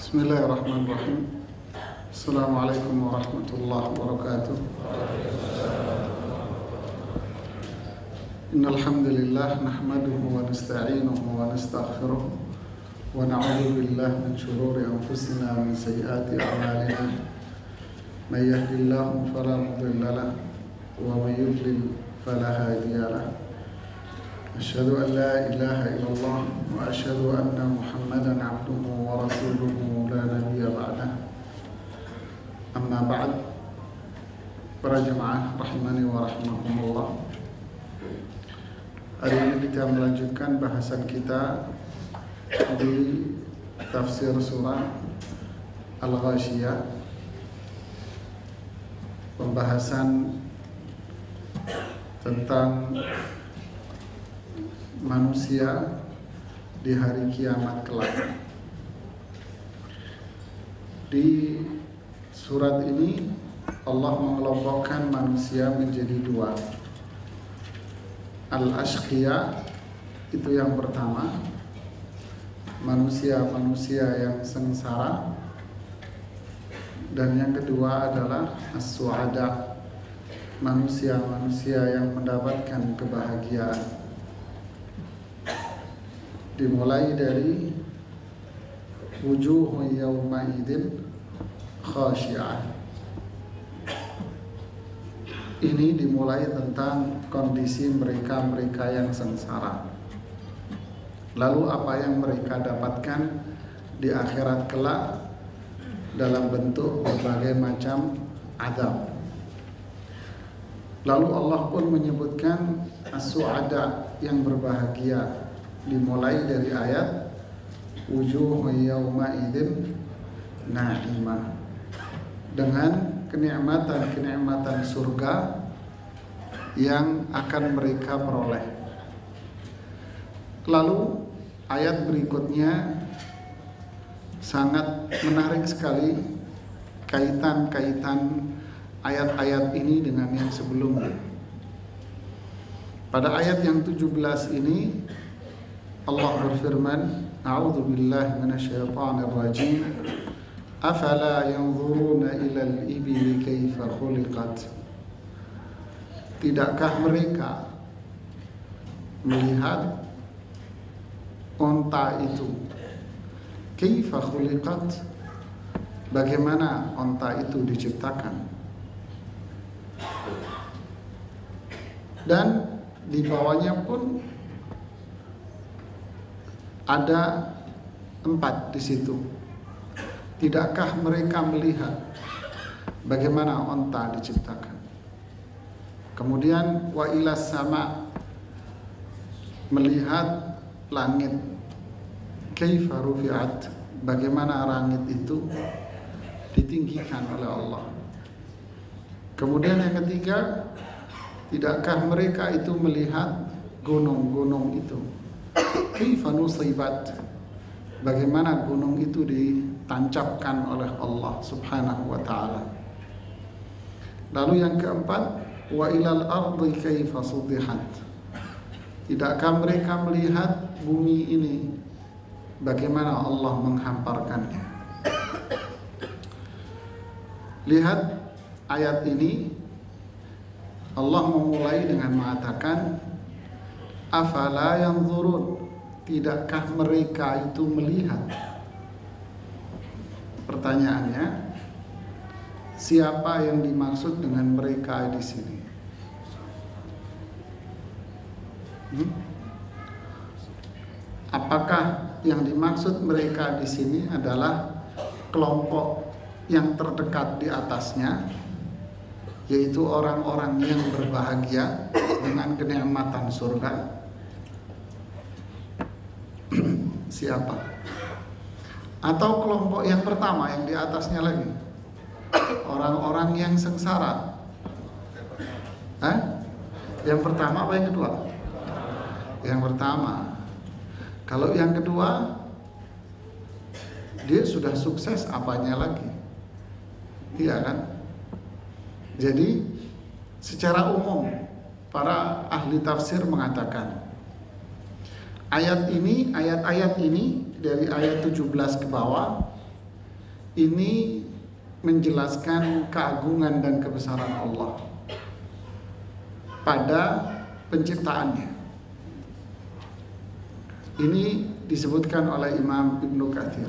Bismillahirrahmanirrahim. Assalamualaikum warahmatullahi wabarakatuh. Innal hamdalillah nahmaduhu wa nasta'inuhu wa nastaghfiruh wa na'udzu billahi min shururi anfusina wa min sayyiati a'malina. May yahdihillahu fala mudilla lahu wa may yudlil fala hadiya lahu. Asyhadu an la ilaha illallah wa asyhadu anna Muhammadan abduhu wa rasuluhu la nabiyya ba'dah. Amma ba'd. Para jemaah rahimani wa rahimakumullah. Hari ini kita melanjutkan bahasan kita di tafsir surah Al-Ghasyiyah. Pembahasan tentang manusia di hari kiamat kelak. Di surat ini Allah mengelompokkan manusia menjadi dua. Al-Ashqiya itu yang pertama, manusia-manusia yang sengsara, dan yang kedua adalah As-Su'ada, manusia-manusia yang mendapatkan kebahagiaan. Dimulai dari wujuhun yawma idin khashi'ah. Ini dimulai tentang kondisi mereka-mereka yang sengsara. Lalu apa yang mereka dapatkan di akhirat kelak dalam bentuk berbagai macam azab. Lalu Allah pun menyebutkan as-su'ada yang berbahagia, dimulai dari ayat wujuhun yawma idzin na'imah, dengan kenikmatan-kenikmatan surga yang akan mereka peroleh. Lalu ayat berikutnya sangat menarik sekali kaitan-kaitan ayat-ayat ini dengan yang sebelumnya. Pada ayat yang 17 ini Allah berfirman, A'udzu billahi minasyaitonir rajim. Afala yanzuruna ilal ibili kaifa khuliqat. Tidakkah mereka melihat onta itu? Kaifa khuliqat? Bagaimana onta itu diciptakan? Dan di bawahnya pun ada 4 di situ. Tidakkah mereka melihat bagaimana onta diciptakan? Kemudian wa ilas sama, melihat langit. Kaifa rufi'at, bagaimana langit itu ditinggikan oleh Allah. Kemudian yang ketiga, tidakkah mereka itu melihat gunung-gunung itu? Kaifa nusibat, bagaimana gunung itu ditancapkan oleh Allah Subhanahu wa ta'ala. Lalu yang keempat, wa ilal ardi kaifa sudihat, tidakkah mereka melihat bumi ini, bagaimana Allah menghamparkannya. Lihat ayat ini, Allah memulai dengan mengatakan afala yanzurun, tidakkah mereka itu melihat? Pertanyaannya, siapa yang dimaksud dengan mereka di sini? Apakah yang dimaksud mereka di sini adalah kelompok yang terdekat di atasnya, yaitu orang-orang yang berbahagia dengan kenikmatan surga? Siapa? Atau kelompok yang pertama yang di atasnya lagi, orang-orang yang sengsara? Yang pertama apa yang kedua? Yang pertama. Kalau yang kedua, dia sudah sukses, apanya lagi? Iya kan? Jadi secara umum para ahli tafsir mengatakan ayat-ayat ini dari ayat 17 ke bawah ini menjelaskan keagungan dan kebesaran Allah pada penciptaannya. Ini disebutkan oleh Imam Ibnu Katsir.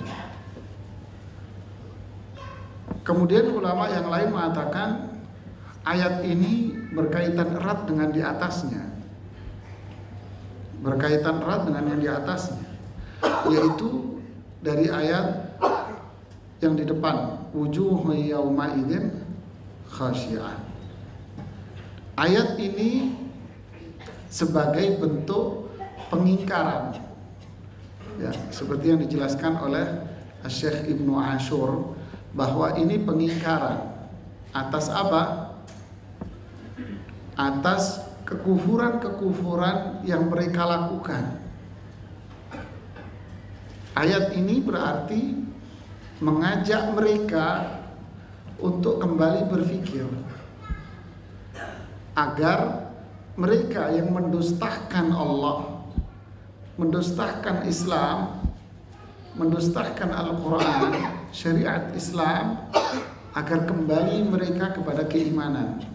Kemudian ulama yang lain mengatakan ayat ini berkaitan erat dengan di atasnya. Berkaitan erat dengan yang di atasnya, yaitu dari ayat yang di depan, wujuh yauma idzin khasyiyah. Ayat ini sebagai bentuk pengingkaran, ya, seperti yang dijelaskan oleh Syekh Ibnu Ashur, bahwa ini pengingkaran atas apa? Atas kekufuran-kekufuran yang mereka lakukan. Ayat ini berarti mengajak mereka untuk kembali berpikir agar mereka yang mendustakan Allah, mendustakan Islam, mendustakan Al-Quran, syariat Islam, agar kembali mereka kepada keimanan.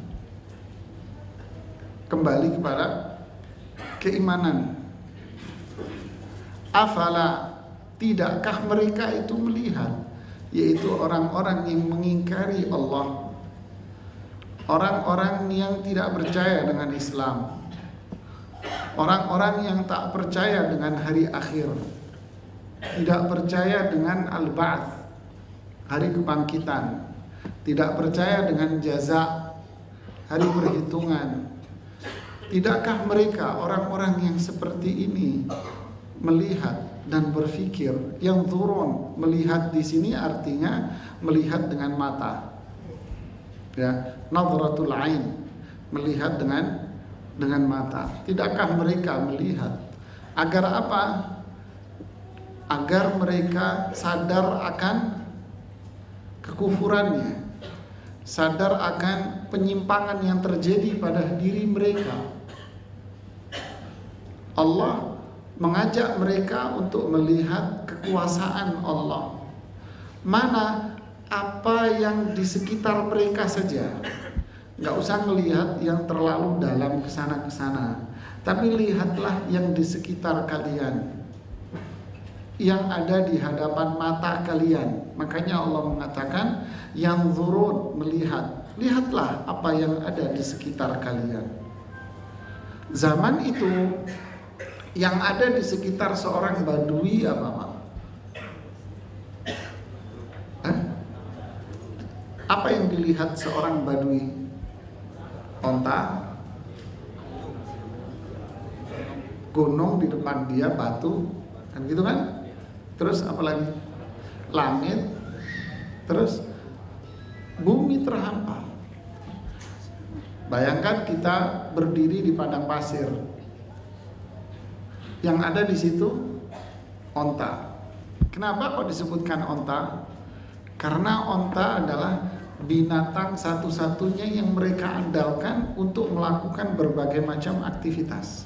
Kembali kepada keimanan. Afala, tidakkah mereka itu melihat, yaitu orang-orang yang mengingkari Allah, orang-orang yang tidak percaya dengan Islam, orang-orang yang tak percaya dengan hari akhir, tidak percaya dengan al-ba'ts, hari kebangkitan, tidak percaya dengan jaza, hari perhitungan. Tidakkah mereka orang-orang yang seperti ini melihat dan berpikir? Yang turun, melihat di sini artinya melihat dengan mata, ya, nadratul ain, melihat dengan mata. Tidakkah mereka melihat agar apa? Agar mereka sadar akan kekufurannya, sadar akan penyimpangan yang terjadi pada diri mereka. Allah mengajak mereka untuk melihat kekuasaan Allah. Mana apa yang di sekitar mereka saja. Nggak usah melihat yang terlalu dalam kesana-kesana, tapi lihatlah yang di sekitar kalian, yang ada di hadapan mata kalian. Makanya Allah mengatakan yang zurun, melihat. Lihatlah apa yang ada di sekitar kalian. Zaman itu yang ada di sekitar seorang badui apa, Pak? Apa yang dilihat seorang badui? Onta, gunung di depan dia, batu, kan gitu kan? Terus apa lagi? Langit, terus bumi terhampar. Bayangkan kita berdiri di padang pasir. Yang ada di situ onta. Kenapa kok disebutkan onta? Karena onta adalah binatang satu-satunya yang mereka andalkan untuk melakukan berbagai macam aktivitas.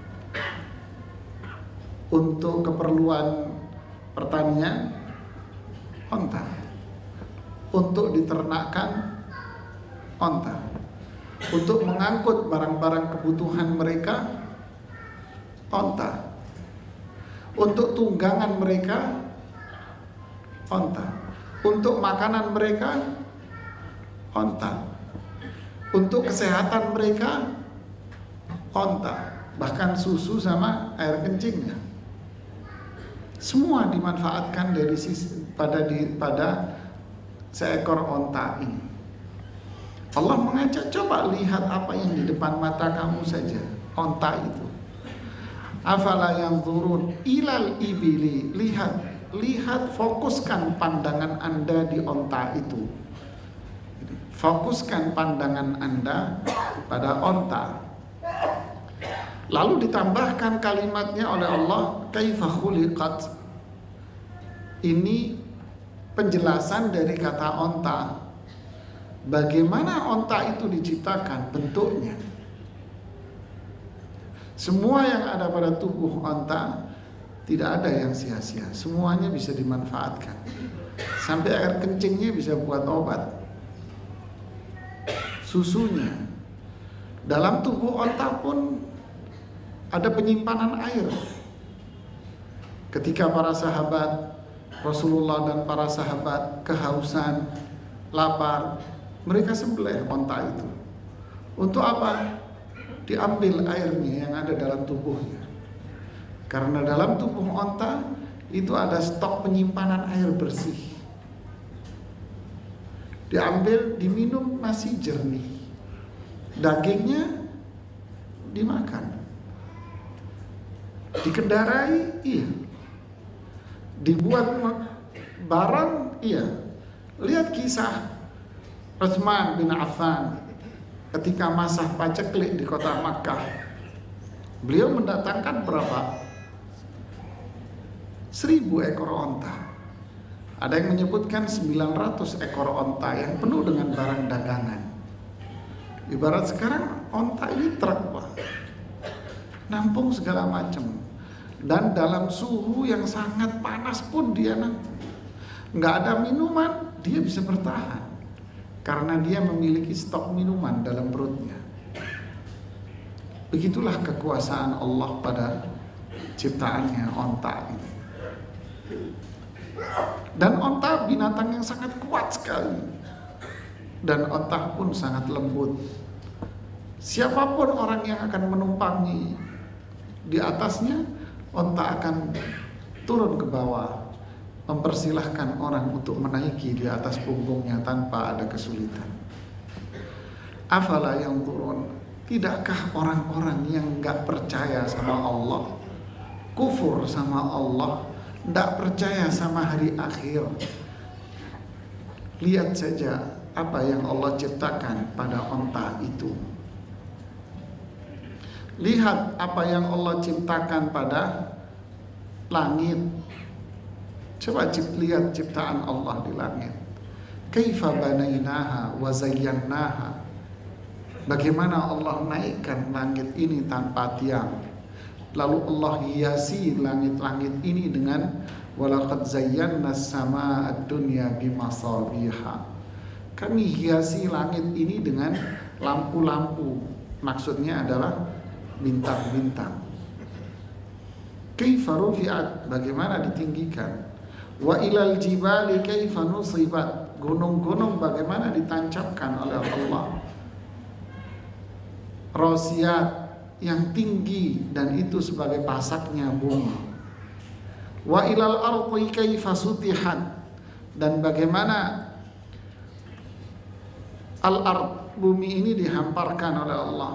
Untuk keperluan pertanian, onta. Untuk diternakkan, onta. Untuk mengangkut barang-barang kebutuhan mereka, onta. Untuk tunggangan mereka, onta. Untuk makanan mereka, onta. Untuk kesehatan mereka, onta. Bahkan susu sama air kencingnya, semua dimanfaatkan dari pada seekor onta ini. Allah mengajak, coba lihat apa yang di depan mata kamu saja, onta itu. Afala yang turun ilal ibili, lihat, fokuskan pandangan Anda di onta itu. Fokuskan pandangan Anda pada onta. Lalu ditambahkan kalimatnya oleh Allah, kaifa khuliqat. Ini penjelasan dari kata onta. Bagaimana onta itu diciptakan, bentuknya. Semua yang ada pada tubuh onta tidak ada yang sia-sia, semuanya bisa dimanfaatkan. Sampai air kencingnya bisa buat obat. Susunya. Dalam tubuh onta pun ada penyimpanan air. Ketika para sahabat Rasulullah dan para sahabat kehausan, lapar, mereka sembelih onta itu. Untuk apa? Diambil airnya yang ada dalam tubuhnya. Karena dalam tubuh onta itu ada stok penyimpanan air bersih. Diambil, diminum, masih jernih. Dagingnya dimakan. Dikendarai, iya. Dibuat barang, iya. Lihat kisah Utsman bin Affan ketika masa paceklik di kota Makkah. Beliau mendatangkan berapa? 1000 ekor onta. Ada yang menyebutkan 900 ekor onta yang penuh dengan barang dagangan. Ibarat sekarang onta ini truk, Pak. Nampung segala macam. Dan dalam suhu yang sangat panas pun dia nampung. Nggak ada minuman, dia bisa bertahan. Karena dia memiliki stok minuman dalam perutnya. Begitulah kekuasaan Allah pada ciptaannya onta ini. Dan onta binatang yang sangat kuat sekali. Dan onta pun sangat lembut. Siapapun orang yang akan menumpangi di atasnya, onta akan turun ke bawah, mempersilahkan orang untuk menaiki di atas punggungnya tanpa ada kesulitan. Afala yang turun, tidakkah orang-orang yang gak percaya sama Allah, kufur sama Allah, gak percaya sama hari akhir, lihat saja apa yang Allah ciptakan pada onta itu. Lihat apa yang Allah ciptakan pada langit. Coba lihat ciptaan Allah di langit. Kaifa banainaha wa zayyannaha. Bagaimana Allah naikkan langit ini tanpa tiang. Lalu Allah hiasi langit-langit ini dengan walaqad zayyana as-samaa ad-dunya bimasabiha. Kami hiasi langit ini dengan lampu-lampu. Maksudnya adalah bintang-bintang. Kaifa rufi'at, bagaimana ditinggikan. Wa ilal jibali kaifa nusibat, gunung-gunung bagaimana ditancapkan oleh Allah. Rasiyat, yang tinggi, dan itu sebagai pasaknya bumi. Wa ilal ardi kaifa sutihat, dan bagaimana al-ard, bumi ini dihamparkan oleh Allah.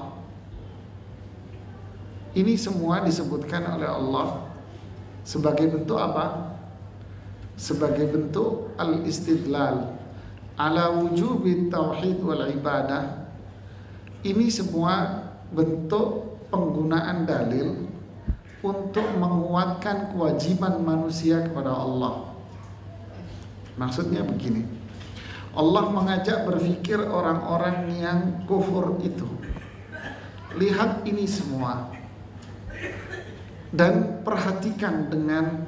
Ini semua disebutkan oleh Allah sebagai bentuk apa? Sebagai bentuk al-istidlal ala wujubi tauhid wal ibadah. Ini semua bentuk penggunaan dalil untuk menguatkan kewajiban manusia kepada Allah. Maksudnya begini, Allah mengajak berpikir orang-orang yang kufur itu. Lihat ini semua dan perhatikan dengan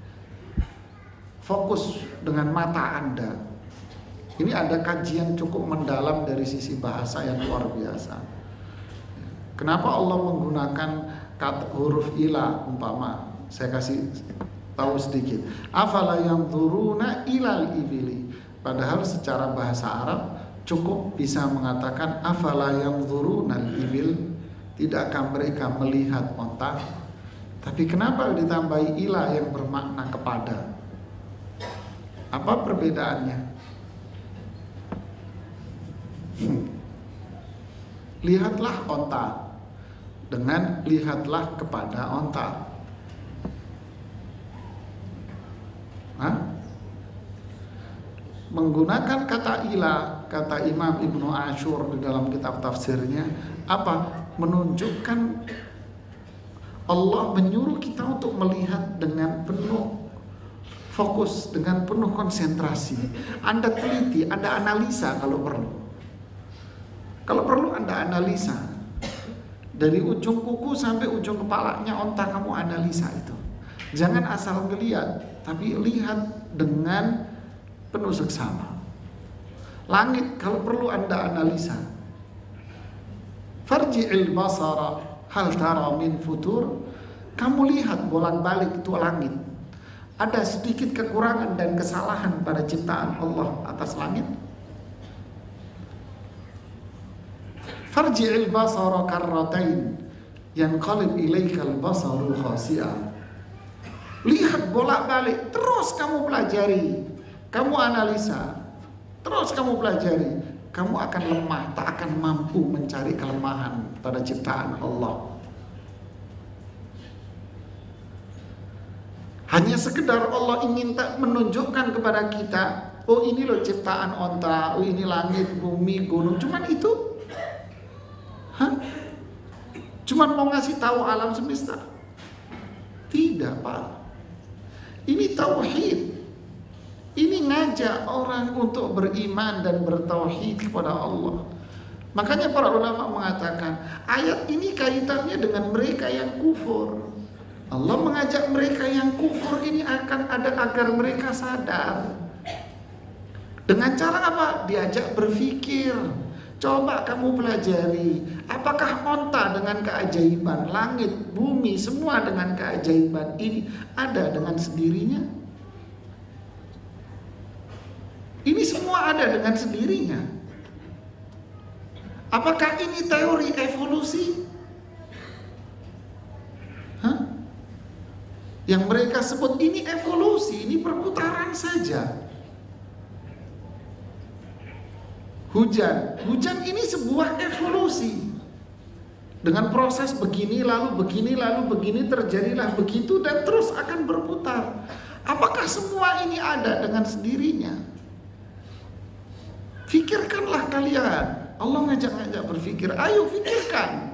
fokus dengan mata Anda. Ini ada kajian cukup mendalam dari sisi bahasa yang luar biasa. Kenapa Allah menggunakan kata huruf ila umpama? Saya kasih tahu sedikit. Afala yanzuruna ilal ibili. Padahal secara bahasa Arab cukup bisa mengatakan afala yanzurunal ibil. Tidakkah mereka melihat onta? Tapi kenapa ditambahi ila yang bermakna kepada? Apa perbedaannya? Lihatlah onta dengan lihatlah kepada onta. Menggunakan kata ila, kata Imam Ibnu Ashur di dalam kitab tafsirnya, apa? Menunjukkan Allah menyuruh kita untuk melihat dengan penuh fokus, dengan penuh konsentrasi. Anda teliti, Anda analisa kalau perlu. Kalau perlu Anda analisa. Dari ujung kuku sampai ujung kepalanya onta, kamu analisa itu. Jangan asal ngelihat, tapi lihat dengan penuh seksama. Langit kalau perlu Anda analisa. Farji'il basara hal tara min futur. Kamu lihat bolak-balik itu langit. Ada sedikit kekurangan dan kesalahan pada ciptaan Allah atas langit. Farji'il basara karratain yanqalib ilaikal basaru khasi'an. Lihat bolak-balik, terus kamu pelajari, kamu analisa, terus kamu pelajari, kamu akan lemah, tak akan mampu mencari kelemahan pada ciptaan Allah. Hanya sekedar Allah ingin tak menunjukkan kepada kita, oh ini loh ciptaan onta, oh ini langit, bumi, gunung, cuman itu. Hah? Cuman mau ngasih tahu alam semesta? Tidak, Pak. Ini tauhid. Ini ngajak orang untuk beriman dan bertauhid kepada Allah. Makanya para ulama mengatakan ayat ini kaitannya dengan mereka yang kufur. Allah mengajak mereka yang kufur ini akan ada agar mereka sadar. Dengan cara apa? Diajak berpikir. Coba kamu pelajari, apakah onta dengan keajaiban, langit, bumi, semua dengan keajaiban ini ada dengan sendirinya? Ini semua ada dengan sendirinya. Apakah ini teori evolusi? Hah? Yang mereka sebut ini evolusi, ini perputaran saja. Hujan ini sebuah evolusi. Dengan proses begini lalu begini terjadilah begitu dan terus akan berputar. Apakah semua ini ada dengan sendirinya? Fikirkanlah kalian. Allah ngajak-ngajak berpikir. Ayo fikirkan.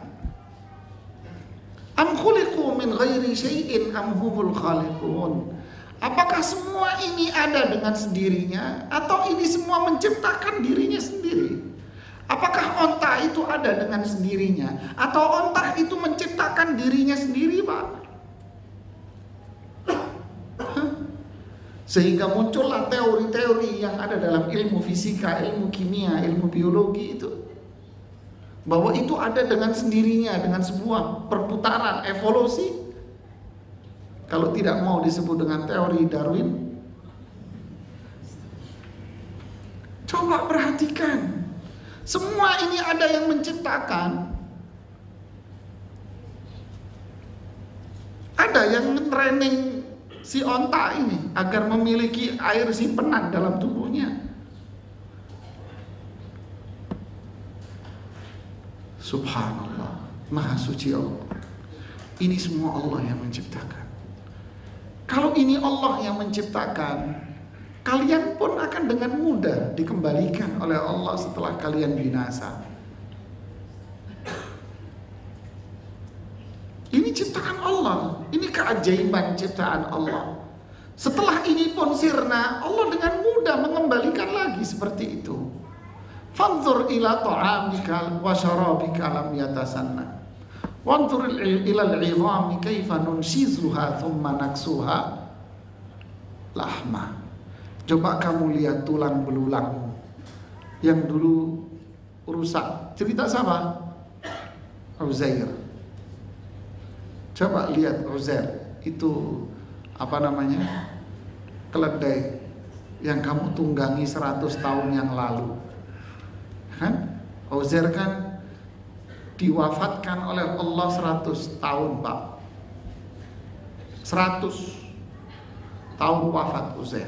Am khuliqu min ghairi syai'in am humul khaliqun. Apakah semua ini ada dengan sendirinya atau ini semua menciptakan dirinya sendiri? Apakah onta itu ada dengan sendirinya atau onta itu menciptakan dirinya sendiri, Pak? Sehingga muncullah teori-teori yang ada dalam ilmu fisika, ilmu kimia, ilmu biologi itu. Bahwa itu ada dengan sendirinya, dengan sebuah perputaran evolusi. Kalau tidak mau disebut dengan teori Darwin, coba perhatikan. Semua ini ada yang menciptakan. Ada yang training si onta ini agar memiliki air simpenan dalam tubuhnya. Subhanallah, Maha Suci Allah. Ini semua Allah yang menciptakan. Kalau ini Allah yang menciptakan, kalian pun akan dengan mudah dikembalikan oleh Allah setelah kalian binasa. Ini ciptaan Allah, ini keajaiban ciptaan Allah. Setelah ini pun sirna, Allah dengan mudah mengembalikan lagi seperti itu. Fanzur ila ta'amika wa syarabika lam yatasanna. Wanzur ila al-'idhami kaifa nunshizuha thumma naksuha lahma. Coba kamu lihat tulang belulang yang dulu rusak. Cerita siapa? Uzair. Coba lihat Uzair, itu apa namanya? Keledai yang kamu tunggangi 100 tahun yang lalu. Kan? Uzair kan diwafatkan oleh Allah 100 tahun, Pak. 100 tahun wafat Uzair.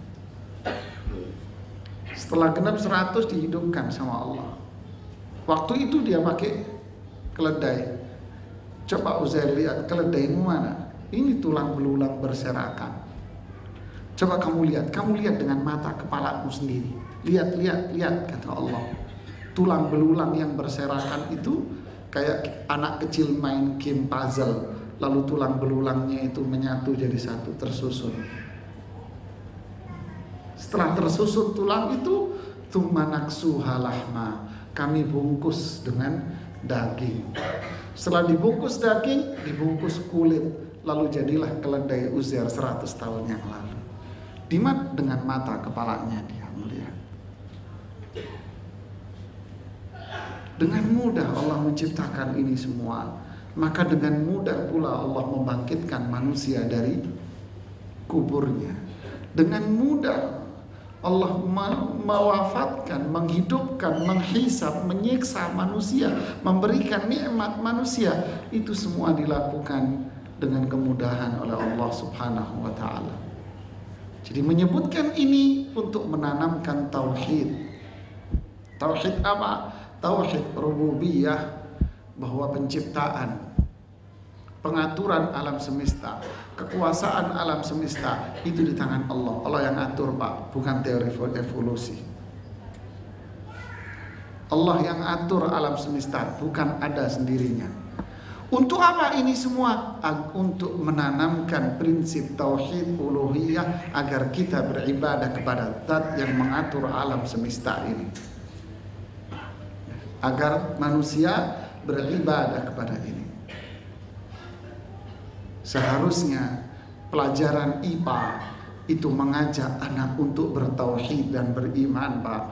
Setelah genap 100 dihidupkan sama Allah. Waktu itu dia pakai keledai. Coba Uzair lihat keledaimu mana? Ini tulang belulang berserakan. Coba kamu lihat dengan mata kepalamu sendiri. Lihat kata Allah. Tulang belulang yang berserakan itu kayak anak kecil main game puzzle, lalu tulang belulangnya itu menyatu jadi satu, tersusun. Setelah tersusun tulang itu, tumanaksuha lahma, kami bungkus dengan daging. Setelah dibungkus daging, dibungkus kulit, lalu jadilah keledai Uzair 100 tahun yang lalu. dengan mata kepalanya dia melihat. Dengan mudah Allah menciptakan ini semua. Maka dengan mudah pula Allah membangkitkan manusia dari kuburnya. Dengan mudah Allah mewafatkan, menghidupkan, menghisab, menyiksa manusia, memberikan nikmat manusia. Itu semua dilakukan dengan kemudahan oleh Allah Subhanahu wa ta'ala. Jadi menyebutkan ini untuk menanamkan tauhid. Tauhid apa? Tauhid rububiyah, bahwa penciptaan, pengaturan alam semesta, kekuasaan alam semesta itu di tangan Allah. Allah yang atur, Pak, bukan teori evolusi. Allah yang atur alam semesta, bukan ada sendirinya. Untuk apa ini semua? Untuk menanamkan prinsip tauhid uluhiyah agar kita beribadah kepada Zat yang mengatur alam semesta ini. Agar manusia beribadah kepada ini. Seharusnya pelajaran IPA itu mengajak anak untuk bertauhid dan beriman, Pak.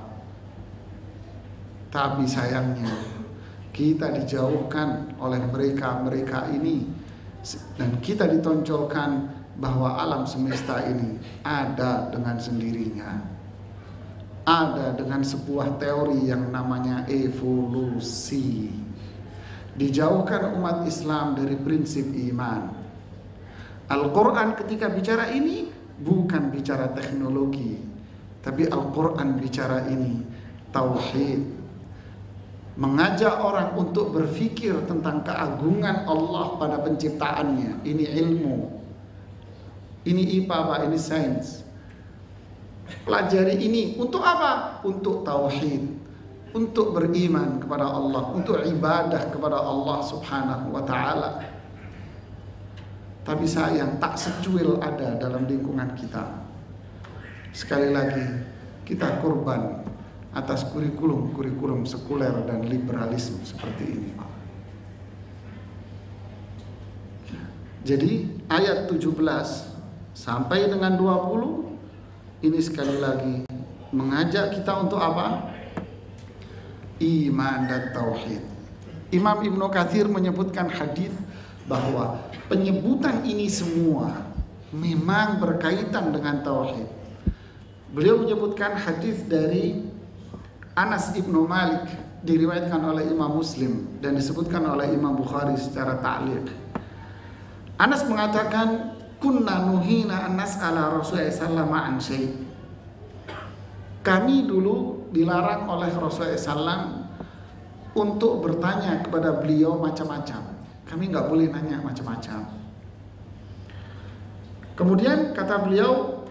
Tapi sayangnya kita dijauhkan oleh mereka ini, dan kita ditonjolkan bahwa alam semesta ini ada dengan sendirinya. Ada dengan sebuah teori yang namanya evolusi. Dijauhkan umat Islam dari prinsip iman. Al-Quran ketika bicara ini bukan bicara teknologi, tapi Al-Quran bicara ini tauhid. Mengajak orang untuk berpikir tentang keagungan Allah pada penciptaannya. Ini ilmu. Ini IPA, Pak, ini sains. Pelajari ini untuk apa? Untuk tauhid, untuk beriman kepada Allah, untuk ibadah kepada Allah Subhanahu wa ta'ala. Tapi sayang tak secuil ada dalam lingkungan kita. Sekali lagi kita korban atas kurikulum sekuler dan liberalisme seperti ini, Pak. Jadi ayat 17 sampai dengan 20 ini sekali lagi mengajak kita untuk apa? Iman dan tauhid. Imam Ibnu Katsir menyebutkan hadis bahwa penyebutan ini semua memang berkaitan dengan tauhid. Beliau menyebutkan hadis dari Anas ibnu Malik, diriwayatkan oleh Imam Muslim dan disebutkan oleh Imam Bukhari secara ta'liq. Anas mengatakan, kunna nuhina an nas'ala Rasulullah sallallahu alaihi wasallam. Kami dulu dilarang oleh Rasulullah SAW untuk bertanya kepada beliau macam-macam. Kami nggak boleh nanya macam-macam. Kemudian kata beliau,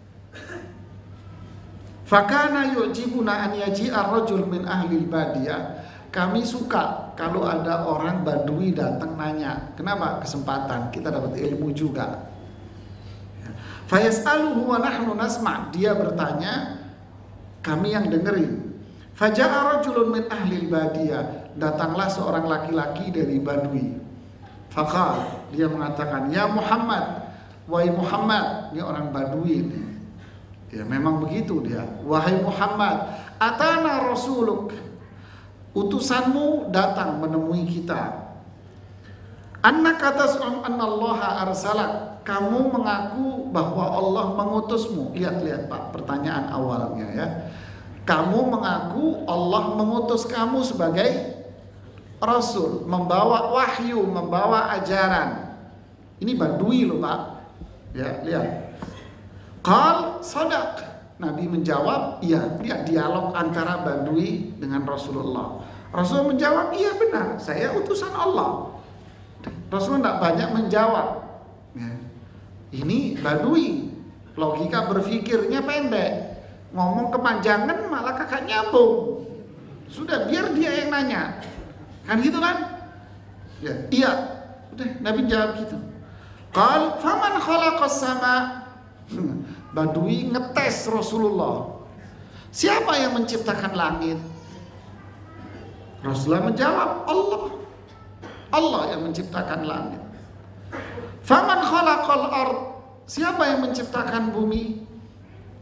fakana yu'jibuna an yaji'a rajul min ahli badiyah. Kami suka kalau ada orang Badui datang nanya. Kenapa? Kesempatan kita dapat ilmu juga. Fayas'aluhu wa nahnu nasma'. Dia bertanya, kami yang dengerin. Faja'a rajulun min ahli badiyah. Datanglah seorang laki-laki dari Badui. Faqal, dia mengatakan, ya Muhammad, wahai Muhammad. Ini orang Badui ini. Ya memang begitu dia. Wahai Muhammad, atana rasuluk, utusanmu datang menemui kita. Annaka tas'um annallaha arsalak. Kamu mengaku bahwa Allah mengutusmu. Lihat Pak, pertanyaan awalnya ya. Kamu mengaku Allah mengutus kamu sebagai rasul, membawa wahyu, membawa ajaran. Ini Badui loh, Pak. Ya, lihat. Qal sadaq. Nabi menjawab, iya. Lihat dialog antara Badui dengan Rasulullah. Rasul menjawab, iya benar, saya utusan Allah. Rasul tidak banyak menjawab. Ya. Ini Badui, logika berpikirnya pendek, ngomong kepanjangan malah kakak nyambung. Sudah biar dia yang nanya, kan gitu kan? Ya, iya. Udah Nabi jawab gitu. Qal faman khalaqas sama. Badui ngetes Rasulullah. Siapa yang menciptakan langit? Rasulullah menjawab, Allah. Allah yang menciptakan langit. Faman khalaqal ard. Siapa yang menciptakan bumi?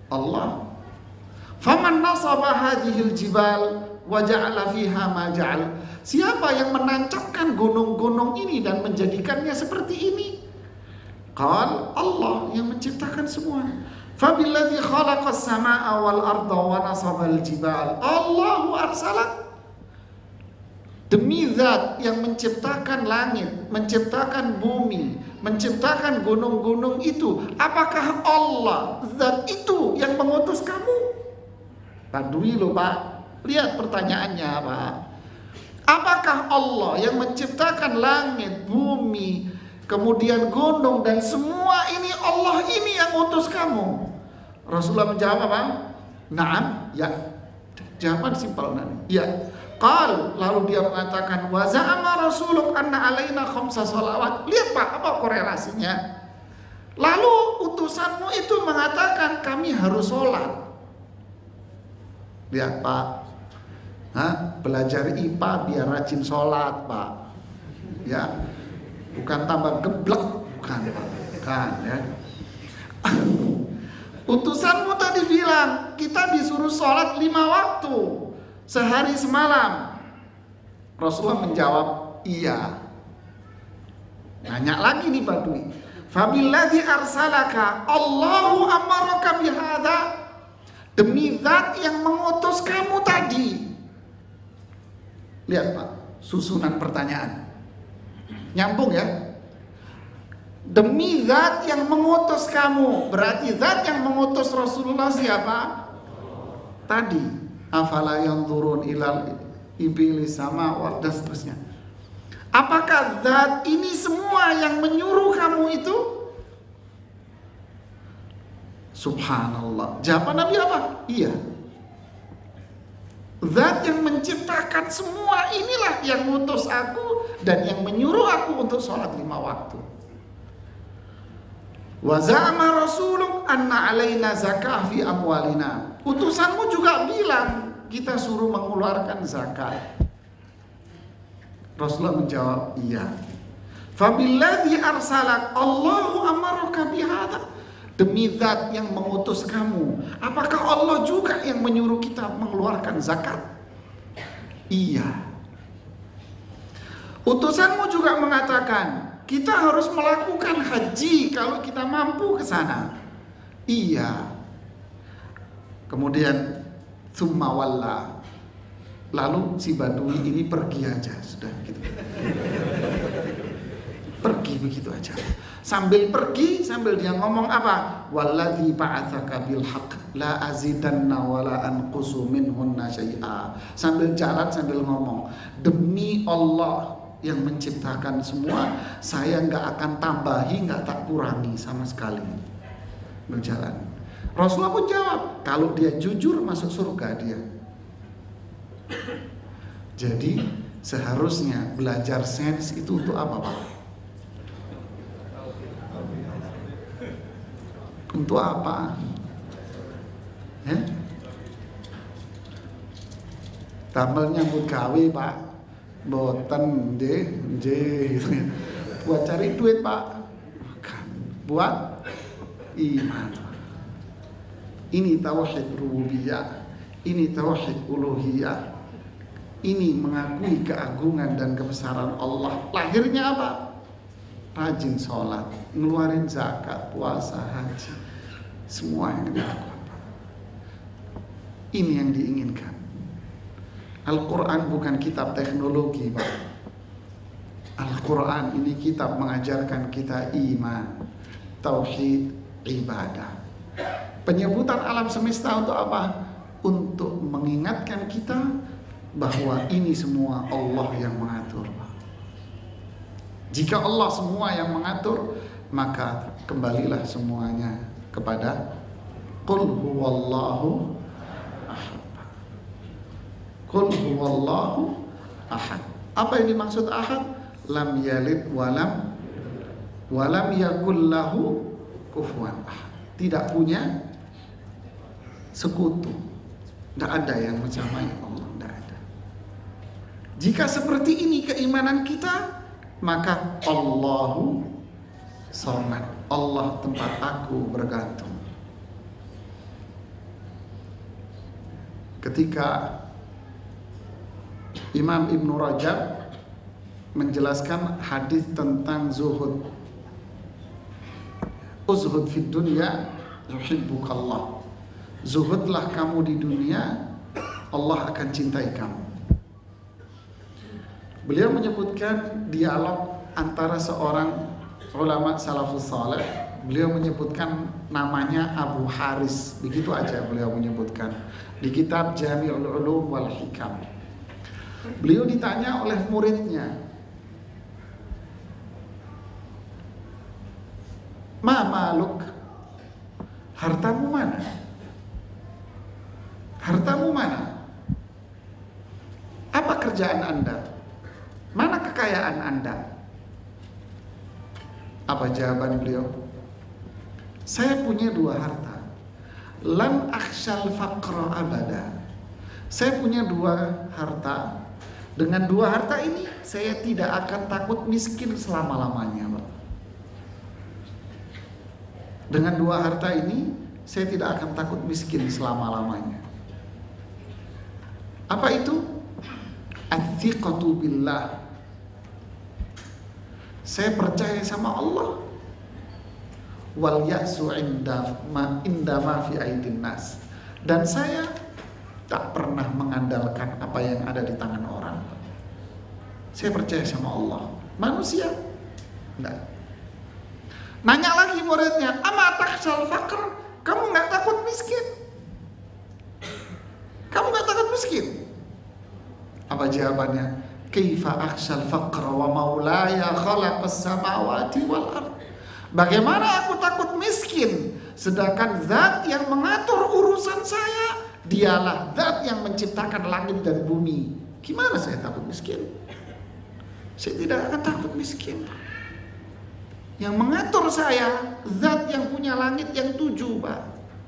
Allah. Faman nasaba hadhil jibal wa ja'ala fiha ma ja'al. Siapa yang menancapkan gunung-gunung ini dan menjadikannya seperti ini? Qal, Allah yang menciptakan semua. Fabilladzi khalaqas samaa'a wal arda wa nasabal jibal. Allahu arsalak. Demi zat yang menciptakan langit, menciptakan bumi, menciptakan gunung-gunung itu. Apakah Allah zat itu yang mengutus kamu? Pak Dwi loh Pak. Lihat pertanyaannya Pak. Apakah Allah yang menciptakan langit, bumi, kemudian gunung dan semua ini, Allah ini yang utus kamu? Rasulullah menjawab apa? Naam, ya. Jawaban simpel nanti. Ya. Qal, lalu dia mengatakan wa za'ama rasuluk anna alaina khamsa sholawat. Lihat Pak, apa korelasinya? Lalu utusanmu itu mengatakan kami harus sholat. Lihat Pak. Belajar IPA biar rajin sholat Pak. Ya. Bukan tambah geblek, bukan Pak. Bukan ya. Utusanmu tadi bilang kita disuruh sholat 5 waktu sehari semalam. Rasulullah menjawab iya. Nanya lagi nih Pak Dwi. Fabilladzi arsalaka Allahu amaraka bihadza. Demi zat yang mengutus kamu tadi. Lihat Pak, susunan pertanyaan. Nyambung ya. Demi zat yang mengutus kamu. Berarti zat yang mengutus Rasulullah siapa? Tadi. Afala yanzurun ilal ibili sama dan seterusnya. Apakah zat ini semua yang menyuruh kamu itu? Subhanallah. Jawaban Nabi apa? Iya. Zat yang menciptakan semua inilah yang mengutus aku dan yang menyuruh aku untuk sholat 5 waktu. Wa za'ama rasuluk anna alaina zakah fi amwalina. Utusanmu juga bilang kita suruh mengeluarkan zakat. Rasulullah menjawab iya. Fabilladzi arsalak Allahu amaraka bihadza. Demi zat yang mengutus kamu. Apakah Allah juga yang menyuruh kita mengeluarkan zakat? Iya. Utusanmu juga mengatakan kita harus melakukan haji kalau kita mampu ke sana. Iya. Kemudian summa walla. Lalu si Badui ini pergi aja, sudah gitu. Pergi begitu aja. Sambil pergi, sambil dia ngomong apa? Walladzi ba'atsaka bil haqq la azidanna wala anqusu minhunna syai'a. Sambil jalan sambil ngomong, demi Allah yang menciptakan semua, saya nggak akan tambahi, nggak tak kurangi sama sekali. Berjalan. Rasulullah pun jawab, kalau dia jujur masuk surga dia. Jadi seharusnya belajar sains itu untuk apa Pak? Untuk apa? Ya? Tambal nyambut gawe Pak, boten J gitu ya. Buat cari duit Pak, bukan. Buat iman. Ini tauhid rububiyah, ini tauhid uluhiyah. Ini mengakui keagungan dan kebesaran Allah. Lahirnya apa? Rajin sholat, ngeluarin zakat, puasa, haji, semua yang dilakukan. Ini yang diinginkan. Al-Quran bukan kitab teknologi Pak. Al-Quran ini kitab mengajarkan kita iman, tauhid, ibadah. Penyebutan alam semesta untuk apa? Untuk mengingatkan kita bahwa ini semua Allah yang mengatur. Jika Allah semua yang mengatur, maka kembalilah semuanya kepada Qul huwallahu ahad. Qul huwallahu ahad. Apa yang dimaksud ahad? Lam yalid walam yakul lahu kufuwan ahad. Tidak punya sekutu. Tidak ada yang mensamai Allah. Tidak ada. Jika seperti ini keimanan kita, maka Allahu Samad, Allah tempat aku bergantung. ketika Imam Ibn Rajab menjelaskan hadis tentang zuhud. Uzhud fid dunya yuhibbukallah. Zuhudlah kamu di dunia, Allah akan cintai kamu. Beliau menyebutkan dialog antara seorang ulama salafus saleh. Beliau menyebutkan namanya Abu Haris, begitu aja beliau menyebutkan di kitab Jami'ul Ulum wal Hikam. Beliau ditanya oleh muridnya, "Ma maluk?" Hartamu mana? Hartamu mana? Apa kerjaan Anda? Mana kekayaan Anda? Apa jawaban beliau? Saya punya 2 harta. Lan akhshal faqra abada. Saya punya 2 harta. Dengan 2 harta ini saya tidak akan takut miskin selama-lamanya, Pak. Dengan 2 harta ini saya tidak akan takut miskin selama-lamanya. Apa itu? Athiqatu billah. Saya percaya sama Allah. Wal ya'su inda ma fi aidin nas. Dan saya tak pernah mengandalkan apa yang ada di tangan orang. Saya percaya sama Allah. Manusia enggak. Nanya lagi muridnya, "Ama takhshal faqr?" Kamu nggak takut miskin? Kamu nggak takut miskin? Apa jawabannya? Kaifa akhshal faqra wa maulaya khalaqas samawati wal ard. Bagaimana aku takut miskin sedangkan zat yang mengatur urusan saya, dialah zat yang menciptakan langit dan bumi. Gimana saya takut miskin? Saya tidak akan takut miskin. Yang mengatur saya, zat yang punya langit yang 7, Pak.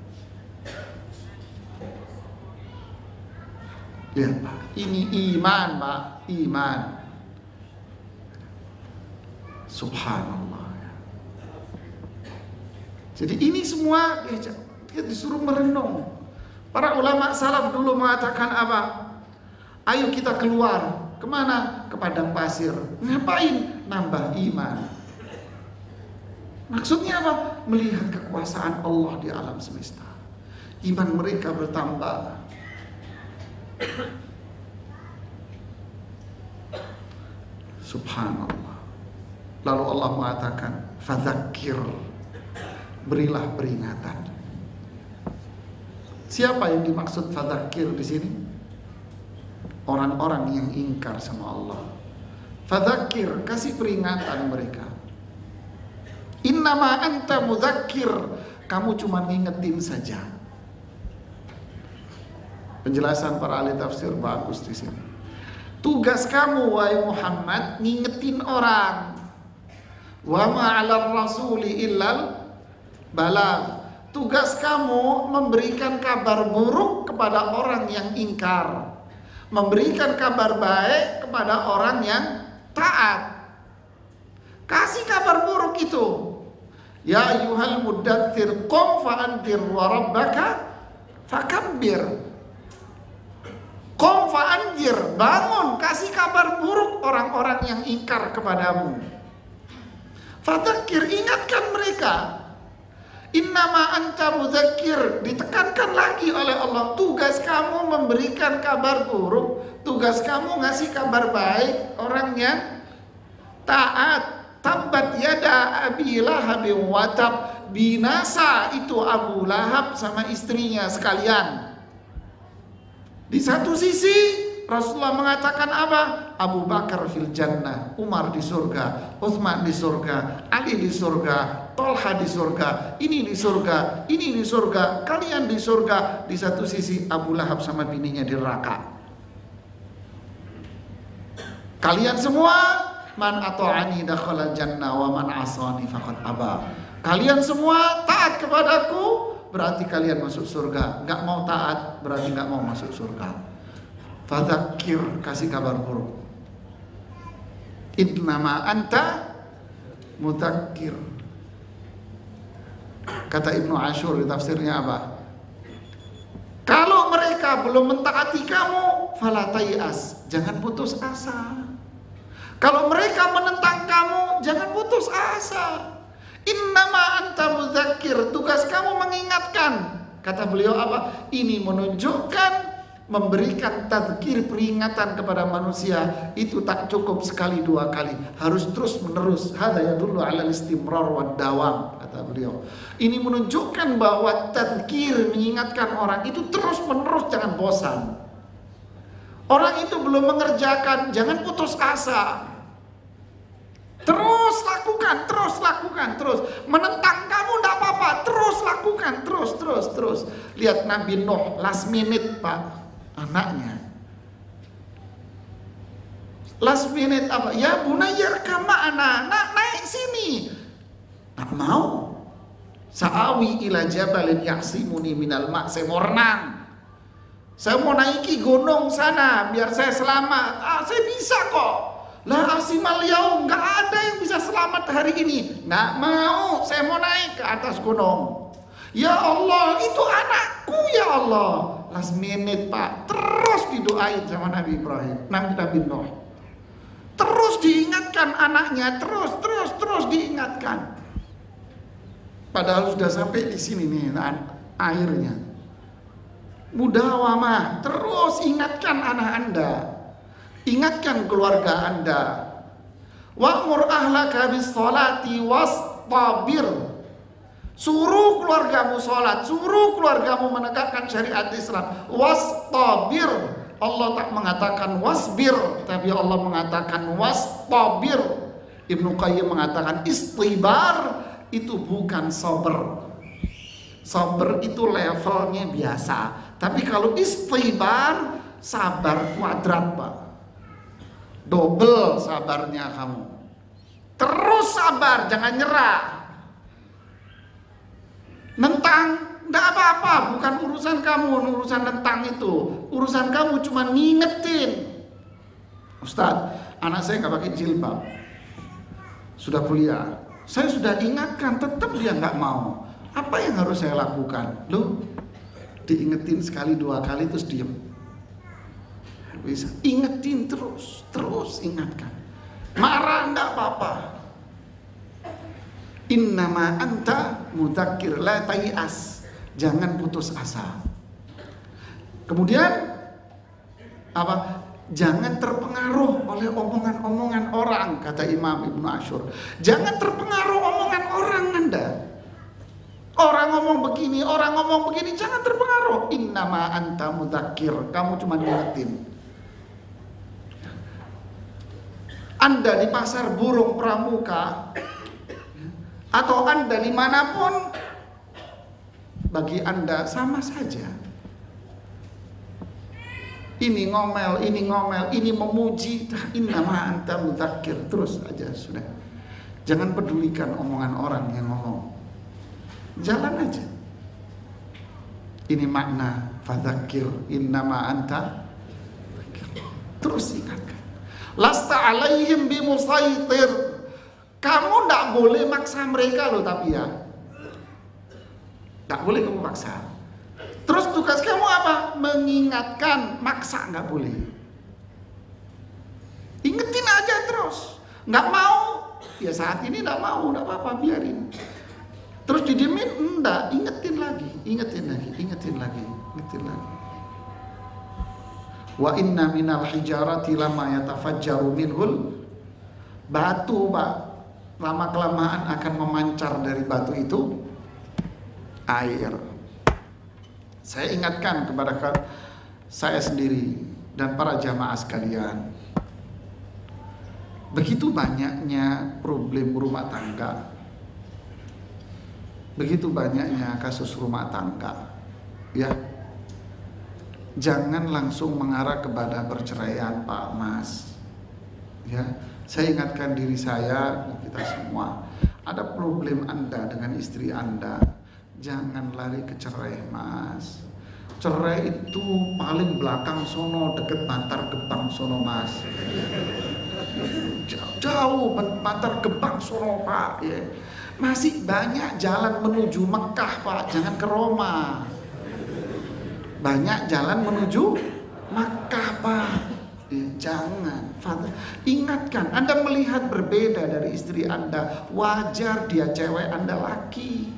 Lihat, Pak, ini iman, Pak, iman. Subhanallah. Jadi ini semua dia disuruh merenung. Para ulama salaf dulu mengatakan apa? Ayo kita keluar. Kemana? Ke padang pasir. Ngapain? Nambah iman. Maksudnya apa? Melihat kekuasaan Allah di alam semesta. Iman mereka bertambah. Subhanallah. Lalu Allah mengatakan, "Fadzakir." Berilah peringatan. Siapa yang dimaksud fadzakir di sini? Orang-orang yang ingkar sama Allah. Fadzakir, kasih peringatan mereka. Innama anta mudzakir, kamu cuma ngingetin saja. Penjelasan para ahli tafsir bagus di sini. Tugas kamu wahai Muhammad ngingetin orang. Wa ma 'alar rasuli illal balagh. Tugas kamu memberikan kabar buruk kepada orang yang ingkar, memberikan kabar baik kepada orang yang taat. Kasih kabar buruk itu. Ya ayyuhal muddatsir qum fa'anzir wa rabbaka fakabbir. Qum fa'anzir, bangun, kasih kabar buruk orang-orang yang ingkar kepadamu. Fadzakir, ingatkan mereka. Innama anta mudzakir, ditekankan lagi oleh Allah. Tugas kamu memberikan kabar buruk, tugas kamu ngasih kabar baik orang yang taat. Tabbat yada Abi Lahab wa tab, binasa itu Abu Lahab sama istrinya sekalian. Di satu sisi Rasulullah mengatakan apa? Abu Bakar fil jannah, Umar di surga, Utsman di surga, Ali di surga, Tolha di surga, ini di surga, ini di surga, kalian di surga. Di satu sisi Abu Lahab sama bininya di neraka. Kalian semua, man ata'ani dakhalal jannah wa man asani faqad aba. Kalian semua taat kepadaku, berarti kalian masuk surga. Enggak mau taat, berarti enggak mau masuk surga. Fadzakir, kasih kabar buruk. Innama anta mudzakir. Kata Ibnu Ashur di tafsirnya apa? Kalau mereka mereka belum mentaati kamu, fala tayas, jangan putus asa. Kalau mereka menentang kamu, jangan putus asa. Innama anta mudzakir, tugas kamu mengingatkan. Kata beliau apa? Ini menunjukkan memberikan tadzkir, peringatan kepada manusia itu tak cukup sekali dua kali, harus terus menerus. Hada yadullu ala istimrar wad dawam, kata beliau. Ini menunjukkan bahwa tadzkir, mengingatkan orang itu terus menerus, jangan bosan. Orang itu belum mengerjakan, jangan putus asa. Terus lakukan, terus. Menentang kamu tidak apa-apa, terus lakukan, terus. Lihat Nabi Nuh, last minute Pak, anaknya last minute apa? Ya bunayya kama anak naik sini. Tak mau. Sa'awi ila jabalin yahsimuni minal ma', saya mau renang. Saya mau naiki gunung sana biar saya selamat. Saya bisa kok. La asimal yaum, nggak ada yang bisa selamat hari ini. Nggak mau, saya mau naik ke atas gunung. Ya Allah, itu anakku ya Allah. Last minute Pak, terus didoain sama Nabi Ibrahim, Nabi Nuh. Terus diingatkan anaknya, terus diingatkan. Padahal sudah sampai di sini nih airnya. Mudawamah, terus ingatkan anak Anda. Ingatkan keluarga Anda. Wa'mur ahlaka bis sholati wastabir. Suruh keluargamu sholat, suruh keluargamu menegakkan syariat Islam. Wastabir. Allah tak mengatakan wasbir, tapi Allah mengatakan wastabir. Ibnu Qayyim mengatakan istibar itu bukan sabar. Sabar itu levelnya biasa. Tapi kalau istibar, sabar kuadrat Pak. Double sabarnya kamu. Terus sabar, jangan nyerah. Nentang, enggak apa-apa, bukan urusan kamu, urusan nentang itu. Urusan kamu cuma ngingetin. Ustadz, anak saya nggak pakai jilbab. Sudah kuliah. Saya sudah ingatkan, tetap dia nggak mau. Apa yang harus saya lakukan? Loh, diingetin sekali dua kali terus diem. Bisa ingetin terus ingatkan. Marah enggak apa-apa. Innama anta mudzakir la tayas, jangan putus asa. Kemudian apa? Jangan terpengaruh oleh omongan-omongan orang, kata Imam Ibnu Ashur. Jangan terpengaruh omongan orang Anda. Orang ngomong begini, orang ngomong begini, jangan terpengaruh. Innama anta mudzakir, kamu cuma ngingetin. Anda di pasar burung pramuka atau Anda dimanapun, bagi Anda sama saja. Ini ngomel, ini memuji. Innama anta mudzakir, terus aja sudah. Jangan pedulikan omongan orang yang ngomong. Jalan aja. Ini makna fadzakir, innama anta. Terus ingatkan. Lasta alaihim bimusaitir. Kamu tidak boleh maksa mereka loh, tapi ya tidak boleh kamu maksa. Terus tugas kamu apa? Mengingatkan. Maksa nggak boleh. Ingetin aja terus. Nggak mau, ya saat ini nggak mau, nggak apa-apa, biarin. Terus didiemin, enggak, ingetin lagi. Wa inna minal hijarati lama yatafajjaru minhul. Batu Pak, lama-kelamaan akan memancar dari batu itu air. Saya ingatkan kepada saya sendiri dan para jamaah sekalian. Begitu banyaknya problem rumah tangga. Begitu banyaknya kasus rumah tangga. Ya. Jangan langsung mengarah kepada perceraian Pak Mas. Ya, saya ingatkan diri saya, kita semua. Ada problem Anda dengan istri Anda, jangan lari ke cerai Mas. Cerai itu paling belakang sono, deket Bantar Gebang sono Mas. Jauh Bantar Gebang sono Pak. Ya. Masih banyak jalan menuju Mekah Pak, jangan ke Roma. banyak jalan menuju Makkah, Pak. Jangan. Ingatkan, Anda melihat berbeda dari istri Anda, wajar dia cewek, Anda laki.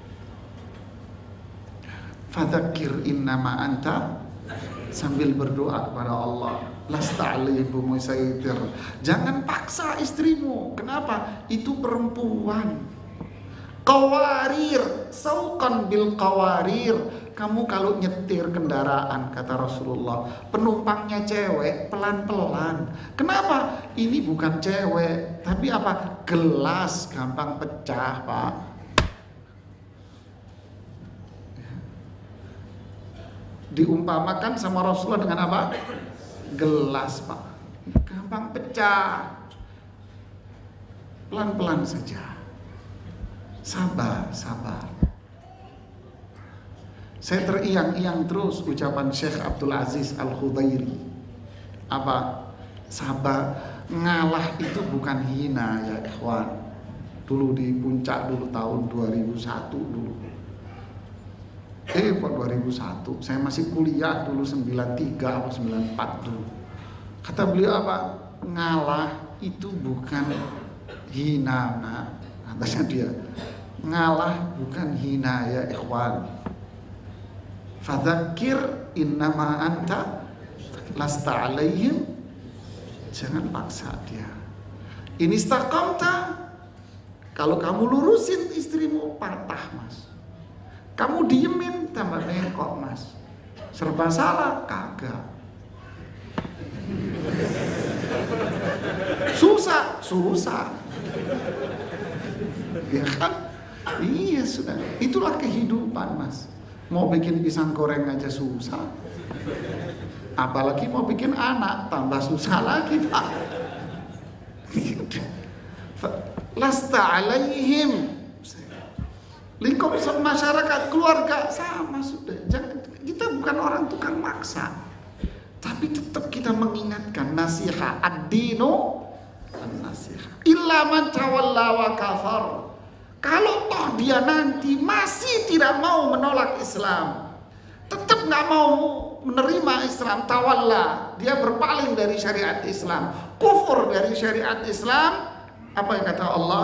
Fadzakir innama anta, sambil berdoa kepada Allah, lasta alaihim bimusaitir. Jangan paksa istrimu. Kenapa? Itu perempuan. Qawarir, sauqan bil qawarir. Kamu kalau nyetir kendaraan, kata Rasulullah, penumpangnya cewek, pelan-pelan. Kenapa? Ini bukan cewek, tapi apa? Gelas, gampang pecah, Pak. Diumpamakan sama Rasulullah dengan apa? Gelas, Pak. Gampang pecah. Pelan-pelan saja. Sabar, sabar. Saya teriang-iang terus ucapan Syekh Abdul Aziz Al-Khudairi. Apa? Sabar. Ngalah itu bukan hina ya ikhwan. Dulu di puncak dulu tahun 2001 dulu. 2001. Saya masih kuliah dulu 93 atau 94 dulu. Kata beliau apa? Ngalah itu bukan hina, nah. Katanya dia. Ngalah bukan hina ya ikhwan. Fadzakir innama anta lasta alaihim. Jangan paksa dia. Ini istaqamta. Kalau kamu lurusin istrimu, patah, Mas. Kamu diemin, tambah bengkok, Mas. Serba salah, kagak. Susah. Ya kan? Iya sudah. Itulah kehidupan, Mas. Mau bikin pisang goreng aja susah, apalagi mau bikin anak, tambah susah lagi, Pak. Lasta alaihim. Lingkup masyarakat, keluarga sama sudah. Jangan, kita bukan orang tukang maksa, tapi tetap kita mengingatkan nasihat ad-dinu an-nasihat. Illa man tawalla wa kafar. Kalau toh dia nanti masih tidak mau menolak Islam, tetap nggak mau menerima Islam, tawalla, dia berpaling dari syariat Islam, kufur dari syariat Islam, apa yang kata Allah?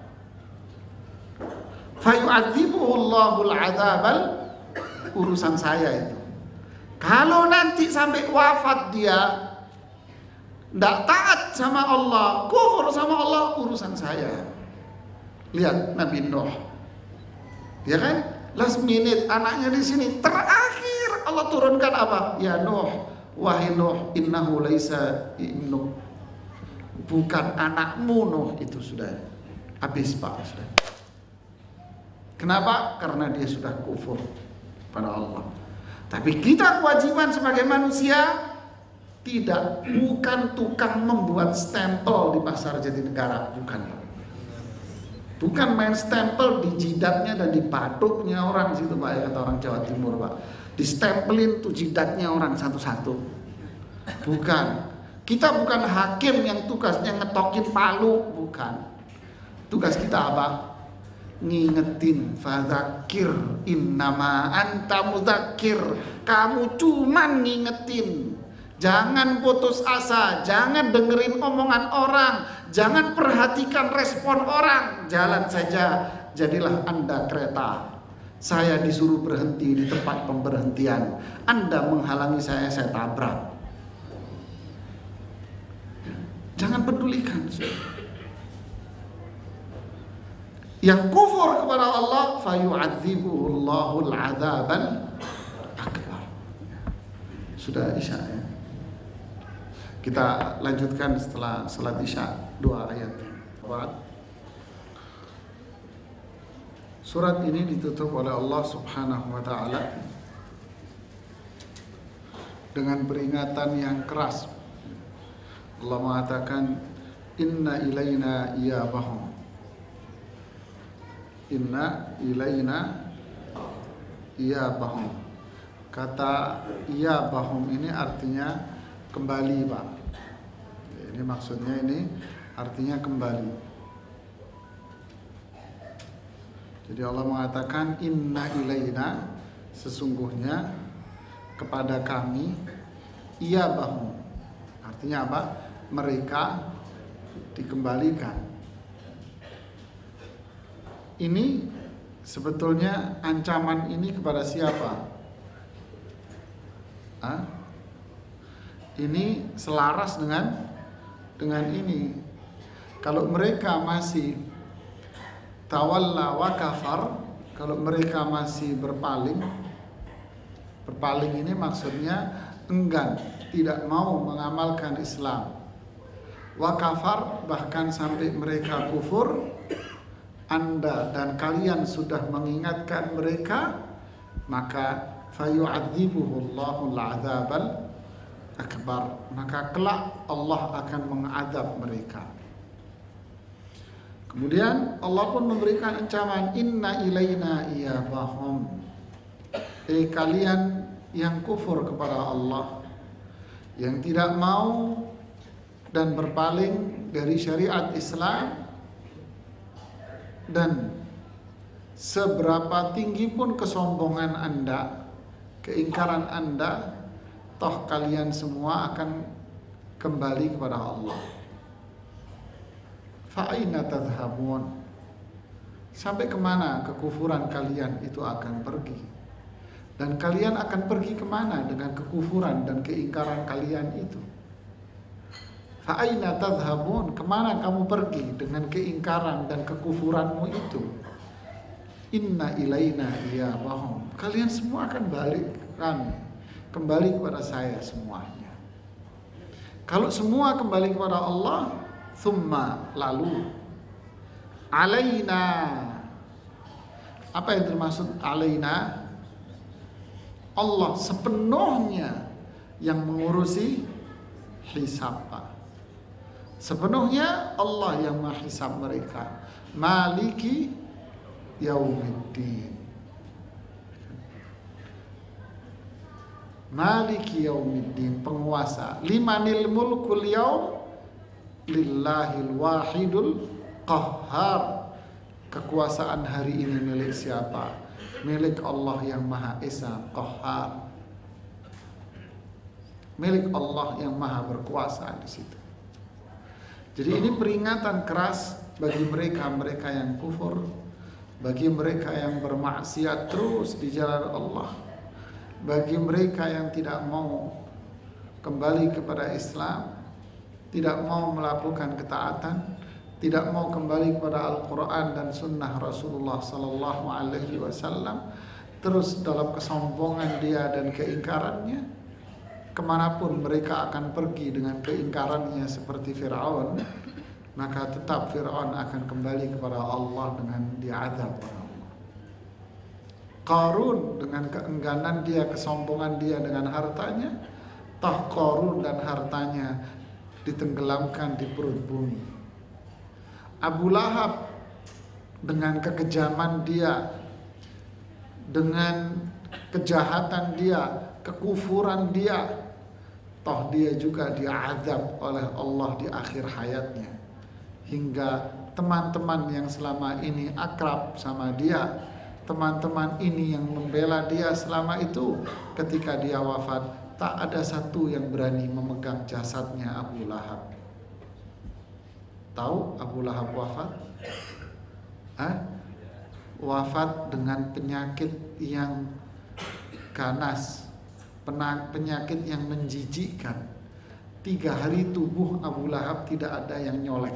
Fayu'adzibuhu Allahul adzabal, urusan saya itu. Kalau nanti sampai wafat dia tidak taat sama Allah, kufur sama Allah, urusan saya. Lihat Nabi Nuh, ya kan? Last minute anaknya di sini. Terakhir Allah turunkan apa? Ya Nuh, wahai Nuh, innahu laisa ibnuk, bukan anakmu Nuh, itu sudah habis, Pak, sudah. Kenapa? Karena dia sudah kufur pada Allah. Tapi kita kewajiban sebagai manusia tidak, bukan tukang membuat stempel di pasar Jatinegara, bukan, Pak. Bukan main stempel di jidatnya dan di patuknya orang situ, Pak, ya, kata orang Jawa Timur, Pak. Distempelin tuh jidatnya orang satu-satu. Bukan. Kita bukan hakim yang tugasnya ngetokin palu, bukan. Tugas kita apa? Ngingetin, fadzakir innama anta mudzakir. Kamu cuman ngingetin. Jangan putus asa, jangan dengerin omongan orang, jangan perhatikan respon orang. Jalan saja, jadilah Anda kereta. Saya disuruh berhenti di tempat pemberhentian, Anda menghalangi saya tabrak. Jangan pedulikan. Yang kufur kepada Allah, fayu'adzibuhu Allahul adzabal akbar. Sudah Isya ya. Kita lanjutkan setelah salat Isya 2 ayat. Surat ini ditutup oleh Allah Subhanahu wa taala dengan peringatan yang keras. Allah mengatakan inna ilaina iyabahum. Inna ilaina iyabahum. Kata iyabahum ini artinya kembali, Pak. Ini maksudnya, ini artinya kembali. Jadi Allah mengatakan inna ilaina, sesungguhnya kepada kami iyabahum. Artinya apa? Mereka dikembalikan. Ini sebetulnya ancaman ini kepada siapa? Ini selaras dengan ini. Kalau mereka masih tawalla wa kafar, kalau mereka masih berpaling ini maksudnya enggan, tidak mau mengamalkan Islam. Wa kafar, bahkan sampai mereka kufur, Anda dan kalian sudah mengingatkan mereka, maka fayu'adzibuhullahu al-'adzabal akbar, maka kelak Allah akan mengadab mereka. Kemudian Allah pun memberikan ancaman, inna ilaina iyabahum. Kalian yang kufur kepada Allah, yang tidak mau dan berpaling dari syariat Islam, dan seberapa tinggi pun kesombongan Anda, keingkaran Anda, toh kalian semua akan kembali kepada Allah. Fa'aina tadhhabun, sampai kemana kekufuran kalian itu akan pergi? Dan kalian akan pergi kemana dengan kekufuran dan keingkaran kalian itu? Fa'aina tadhhabun, kemana kamu pergi dengan keingkaran dan kekufuranmu itu? Inna ilaina iyabahum, kalian semua akan balik kembali kepada saya semuanya. Kalau semua kembali kepada Allah, thumma, lalu, alaina. Apa yang termasuk alaina? Allah sepenuhnya yang mengurusi hisab. Sepenuhnya Allah yang menghisab mereka. Maliki yaumiddin, Maliki yaumiddin, penguasa. Limanil mulkul yaum, lillahil wahidul qahhar. Kekuasaan hari ini milik siapa? Milik Allah yang Maha Esa, Qahhar. Milik Allah yang Maha berkuasa di situ. Jadi ini peringatan keras bagi mereka yang kufur, bagi mereka yang bermaksiat terus di jalan Allah, bagi mereka yang tidak mau kembali kepada Islam, tidak mau melakukan ketaatan, tidak mau kembali kepada Al-Quran dan Sunnah Rasulullah Sallallahu Alaihi Wasallam, terus dalam kesombongan dia dan keingkarannya, kemanapun mereka akan pergi dengan keingkarannya seperti Fir'aun, maka tetap Fir'aun akan kembali kepada Allah dengan diazab oleh Allah. Qarun dengan keengganan dia, kesombongan dia dengan hartanya, toh Qarun dan hartanya ditenggelamkan di perut bumi. Abu Lahab dengan kekejaman dia, dengan kejahatan dia, kekufuran dia, toh dia juga diazab oleh Allah di akhir hayatnya. Hingga teman-teman yang selama ini akrab sama dia, teman-teman ini yang membela dia selama itu, ketika dia wafat, tak ada satu yang berani memegang jasadnya Abu Lahab. Tahu Abu Lahab wafat? Wafat dengan penyakit yang ganas, penyakit yang menjijikkan. 3 hari tubuh Abu Lahab tidak ada yang nyolek.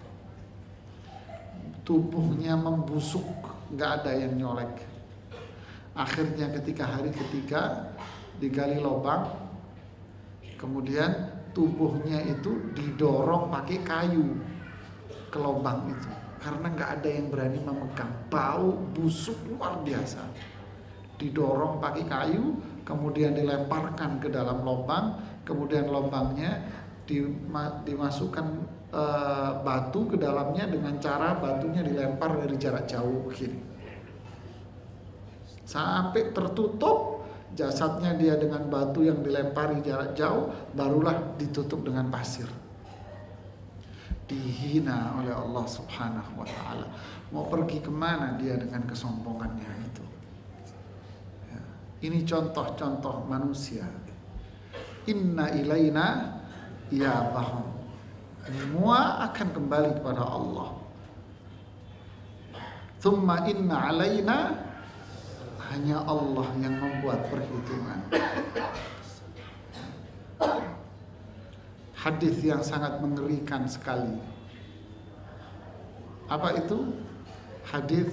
Tubuhnya membusuk, nggak ada yang nyolek. Akhirnya ketika hari ketiga digali lubang, kemudian tubuhnya itu didorong pakai kayu ke lubang itu, karena nggak ada yang berani memegang, bau busuk luar biasa. Didorong pakai kayu, kemudian dilemparkan ke dalam lubang, kemudian lubangnya dimasukkan batu ke dalamnya dengan cara batunya dilempar dari jarak jauh begini, sampai tertutup jasadnya dia dengan batu yang dilempari jarak jauh, barulah ditutup dengan pasir. Dihina oleh Allah Subhanahu wa ta'ala. Mau pergi kemana dia dengan kesombongannya itu? Ya. Ini contoh-contoh manusia. Inna ilaina iyabahum. Semua akan kembali kepada Allah. Thumma inna alaina, hanya Allah yang membuat perhitungan. Hadis yang sangat mengerikan sekali. Apa itu? Hadis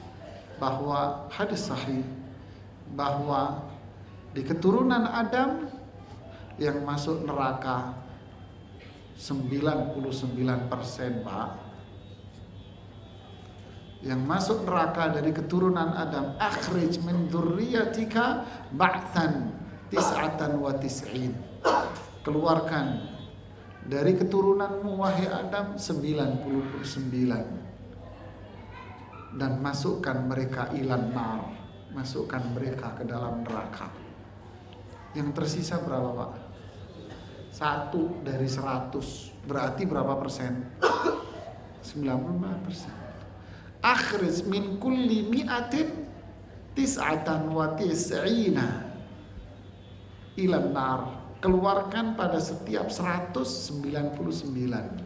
sahih bahwa di keturunan Adam yang masuk neraka 99%, Pak. Yang masuk neraka dari keturunan Adam, akhrij min dzurriyyatika ba'than 99. Keluarkan dari keturunanmu wahai Adam 99 dan masukkan mereka ilan nar, masukkan mereka ke dalam neraka. Yang tersisa berapa, Pak? 1 dari 100, berarti berapa persen? 95%. Akhrij min kulli mi'atin 99 ilan nar. Keluarkan pada setiap 199.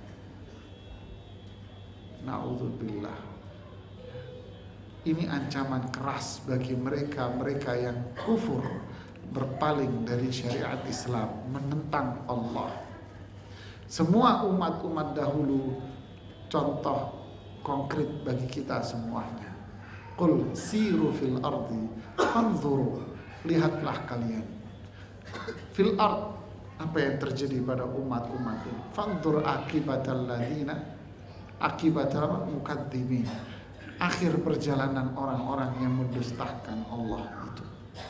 Na'udzubillah. Ini ancaman keras bagi mereka yang kufur, berpaling dari syariat Islam, menentang Allah. Semua umat-umat dahulu contoh konkret bagi kita semuanya. Qul siru fil ardi fanzuru, lihatlah kalian fil ard, apa yang terjadi pada umat-umat itu. Fanzur akibatal ladina, akibatal mukadzimin, akhir perjalanan orang-orang yang mendustakan Allah itu.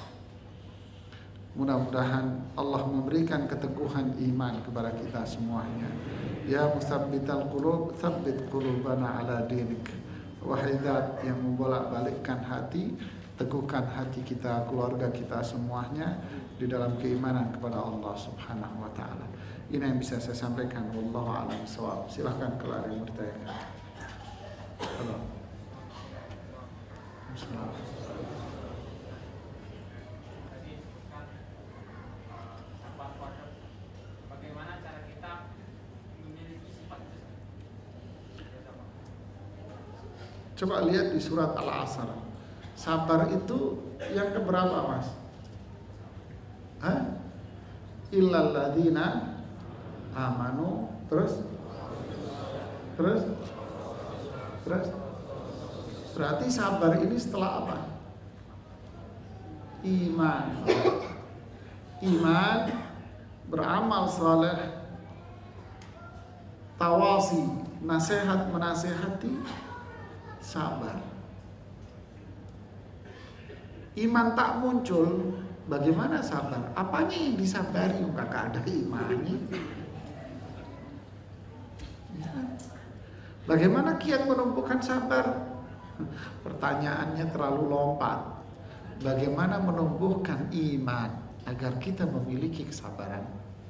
Mudah-mudahan Allah memberikan keteguhan iman kepada kita semuanya. Ya musabbital qulub, tsabbit qulubana ala dinik. Wahai Zat yang membolak-balikkan hati, teguhkan hati kita, keluarga kita semuanya di dalam keimanan kepada Allah Subhanahu wa taala. Ini yang bisa saya sampaikan. Wallahu a'lam bishawab. Silakan kalau ada yang bertanya. Halo. Bismillah. Coba lihat di surat Al-Asr. Sabar itu yang keberapa, Mas? Illal ladzina amanu, terus berarti sabar ini setelah apa? Iman, beramal saleh, tawasi, nasihat menasehati, sabar. Iman tak muncul, bagaimana sabar? Apanya yang disabari? Kakak ada imannya. Ya. Bagaimana kiat menumbuhkan sabar? Pertanyaannya terlalu lompat. Bagaimana menumbuhkan iman agar kita memiliki kesabaran?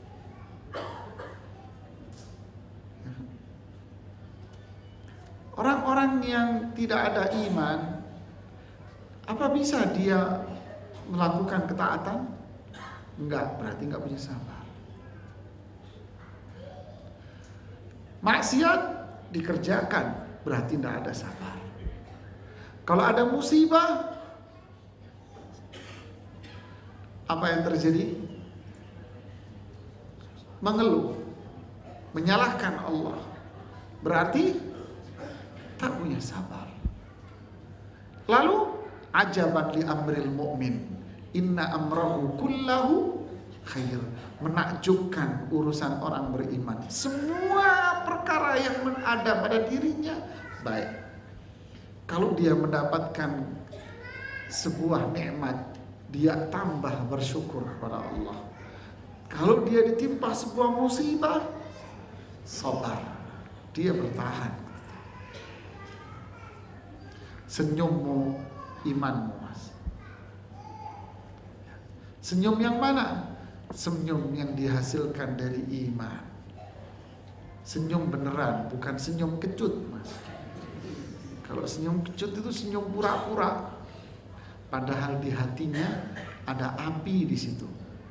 Orang-orang yang tidak ada iman, apa bisa dia melakukan ketaatan? Enggak, berarti enggak punya sabar. Maksiat dikerjakan, berarti enggak ada sabar. Kalau ada musibah, apa yang terjadi? Mengeluh, menyalahkan Allah, berarti tak punya sabar. Lalu ajaban li amril mu'min, inna amrahu kullahu khair. Menakjubkan urusan orang beriman, semua perkara yang ada pada dirinya baik. Kalau dia mendapatkan sebuah nikmat, dia tambah bersyukur kepada Allah. Kalau dia ditimpa sebuah musibah, sabar, dia bertahan. Senyummu imanmu, Mas. Senyum yang mana? Senyum yang dihasilkan dari iman. Senyum beneran, bukan senyum kecut, Mas. Kalau senyum kecut itu senyum pura-pura. padahal di hatinya ada api di situ.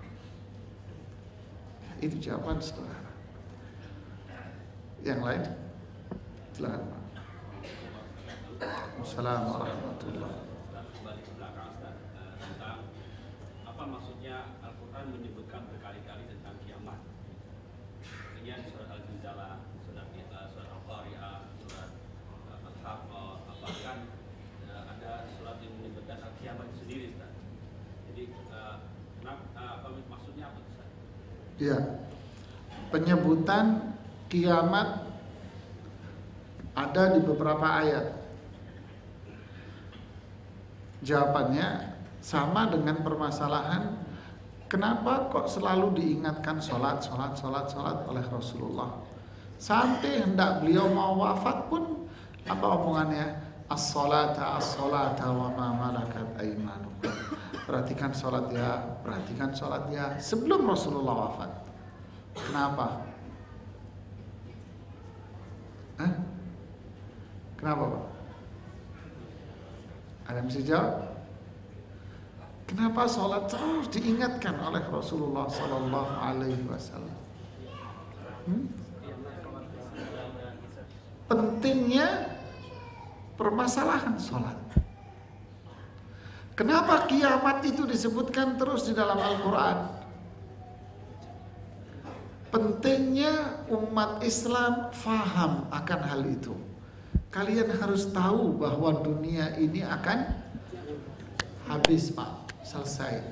Itu jawaban saudara. Yang lain, silakan Pak. Assalamualaikum warahmatullahi wabarakatuh. Kembali ke belakang Ustaz, tentang apa maksudnya Al-Quran menyebutkan berkali-kali tentang kiamat. Kemudian surat Al-Zilzalah, surat Al-Qari'ah, surat Al-Haqqah, bahkan ada surat yang menyebutkan kiamat itu sendiri Ustaz. Jadi apa maksudnya apa Ustaz? Ya, penyebutan kiamat ada di beberapa ayat. Jawabannya sama dengan permasalahan kenapa kok selalu diingatkan sholat oleh Rasulullah. Sampai hendak beliau mau wafat pun apa omongannya? As-sholata wa ma malakat aymanukum. Perhatikan sholat ya, sebelum Rasulullah wafat. Kenapa? Kenapa Pak? Ada yang bisa jawab? Kenapa sholat terus diingatkan oleh Rasulullah Sallallahu Alaihi Wasallam? Pentingnya permasalahan sholat. Kenapa kiamat itu disebutkan terus di dalam Al-Quran? Pentingnya umat Islam faham akan hal itu. Kalian harus tahu bahwa dunia ini akan habis Pak, selesai.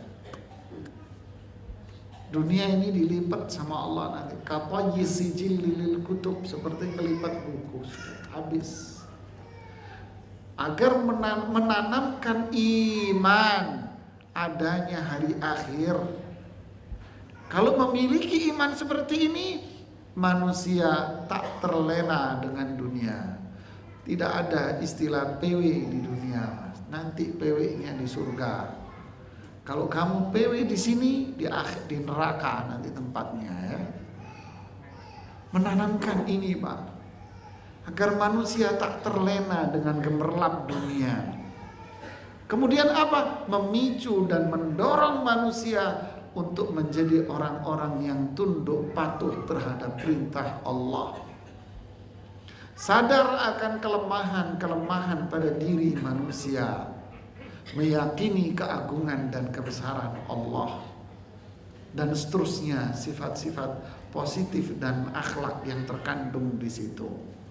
Dunia ini dilipat sama Allah nanti. Kapa yisijil lilil kutub, seperti kelipat buku, sudah habis. Agar menanamkan iman adanya hari akhir. Kalau memiliki iman seperti ini, manusia tak terlena dengan dunia. Tidak ada istilah PW di dunia, Mas. Nanti PW-nya di surga. Kalau kamu PW di sini, di neraka nanti tempatnya ya. Menanamkan ini Pak, agar manusia tak terlena dengan gemerlap dunia. Kemudian apa? Memicu dan mendorong manusia untuk menjadi orang-orang yang tunduk patuh terhadap perintah Allah. Sadar akan kelemahan-kelemahan pada diri manusia, meyakini keagungan dan kebesaran Allah, dan seterusnya sifat-sifat positif dan akhlak yang terkandung di situ.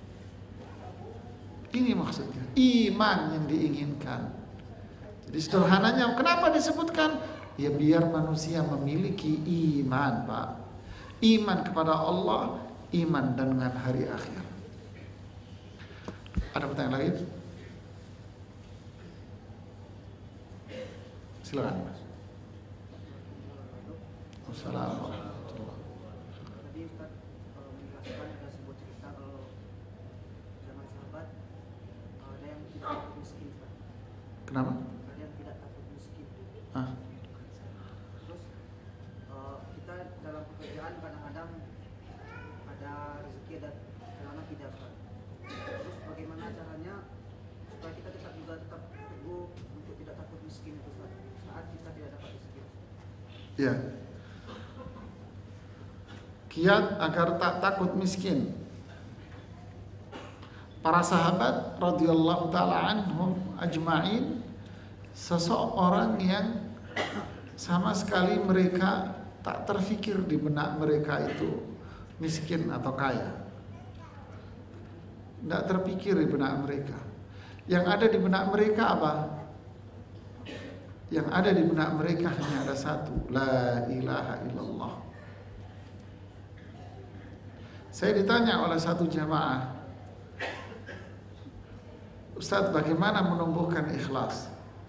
Ini maksudnya iman yang diinginkan. Jadi sederhananya kenapa disebutkan? Ya biar manusia memiliki iman Pak. Iman kepada Allah, iman dengan hari akhir. Ada pertanyaan lagi? Silakan Mas. Assalamualaikum. Tadi Ustaz menjelaskan ada sebuah cerita kalau zaman sahabat ada yang tidak takut miskin Ustaz. Kenapa? Ada yang tidak takut miskin. Terus kita dalam pekerjaan kadang-kadang ada rezeki dan kadang-kadang tidak Ustaz. Terus bagaimana caranya supaya kita tetap teguh untuk tidak takut miskin itu Ustaz, saat kita tidak dapat rezeki? Ya. Kiat agar tak takut miskin. Para sahabat radhiyallahu taala anhum ajma'in, seseorang yang sama sekali mereka tak terfikir di benak mereka itu miskin atau kaya. Tidak terpikir di benak mereka. Yang ada di benak mereka apa? Yang ada di benak mereka hanya ada satu, la ilaha illallah. Saya ditanya oleh satu jamaah, Ustaz, bagaimana menumbuhkan ikhlas?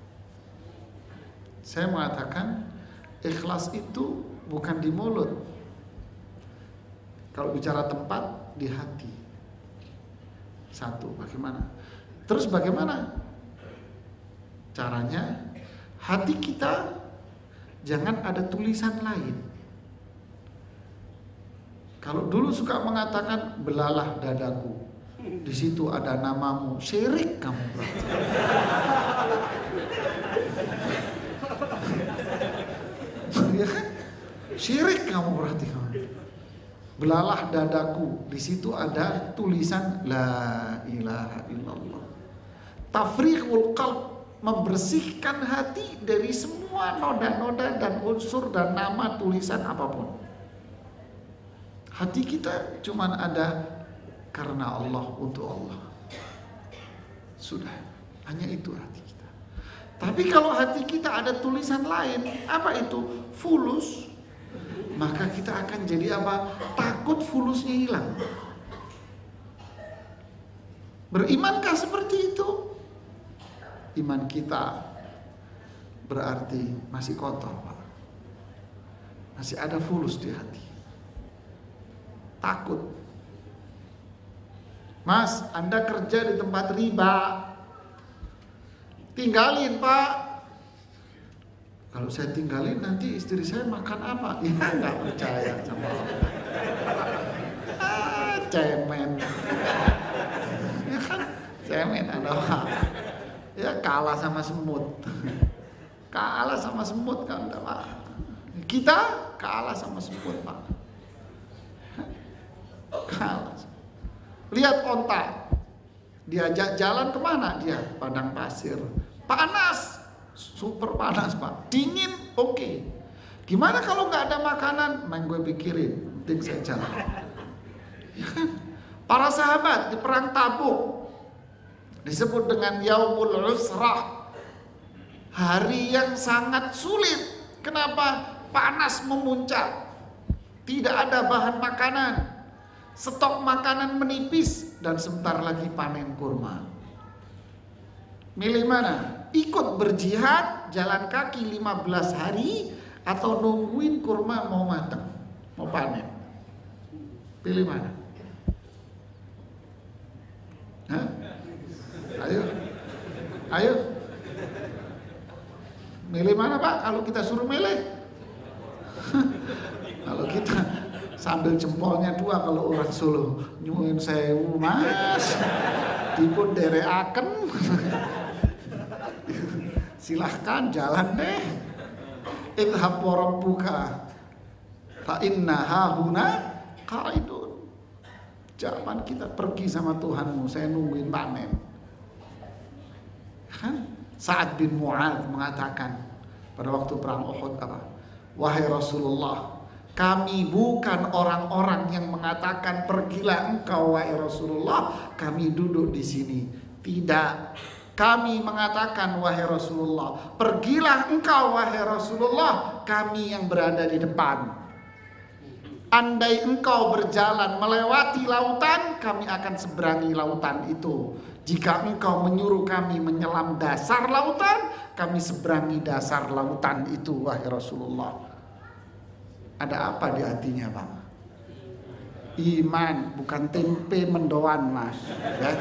Saya mengatakan ikhlas itu bukan di mulut. Kalau bicara tempat, di hati. Satu, bagaimana? Terus bagaimana caranya? Hati kita jangan ada tulisan lain. Kalau dulu suka mengatakan belalah dadaku, di situ ada namamu, syirik kamu berarti. Ya kan? Syirik kamu berarti kamu. Belalah dadaku, di situ ada tulisan la ilaha illallah. Tafriqul qalb, membersihkan hati dari semua noda-noda dan unsur dan nama tulisan apapun. Hati kita cuman ada karena Allah, untuk Allah. Sudah, hanya itu hati kita. Tapi kalau hati kita ada tulisan lain, apa itu? Fulus. Maka kita akan jadi apa? Takut fulusnya hilang. Berimankah seperti itu? Iman kita berarti masih kotor, Pak. Masih ada fulus di hati. Takut. Mas, Anda kerja di tempat riba. Tinggalin, Pak. Kalau saya tinggalin nanti istri saya makan apa? Ya nggak percaya sama Allah. Cemen. Ya kan, cemen ada apa? Ya kalah sama semut. Kalah sama semut kan, Pak. Kita kalah sama semut, Pak. Kalah. Lihat onta. Diajak jalan kemana dia? Padang pasir. Panas. Super panas, Pak. Dingin, oke. Gimana kalau nggak ada makanan? Main gue pikirin, penting saya jalan. Ya kan? Para sahabat di perang Tabuk disebut dengan Yaumul Usrah, hari yang sangat sulit. Kenapa? Panas memuncak, tidak ada bahan makanan, stok makanan menipis, dan sebentar lagi panen kurma. Milih mana? Ikut berjihad, jalan kaki 15 hari, atau nungguin kurma mau matang, mau panen? Pilih mana? Hah? Ayo, ayo. Milih mana, Pak? Kalau kita suruh milih, kalau kita sambil jempolnya dua, kalau orang Solo nyuwun sewu, Mas, dipun dereaken. Silahkan jalan deh. Idhab wa rabbuka fa inna hahuna qaidun. Jangan kita pergi sama Tuhanmu, saya nungguin panen. Kan Sa'ad bin Mu'adz mengatakan pada waktu perang Uhud apa? Wahai Rasulullah, kami bukan orang-orang yang mengatakan pergilah engkau wahai Rasulullah, kami duduk di sini. Tidak. Kami mengatakan wahai Rasulullah, pergilah engkau wahai Rasulullah, kami yang berada di depan. Andai engkau berjalan melewati lautan, kami akan seberangi lautan itu. Jika engkau menyuruh kami menyelam dasar lautan, kami seberangi dasar lautan itu wahai Rasulullah. Ada apa di hatinya, Pak? Iman, bukan tempe mendoan, Mas, ya.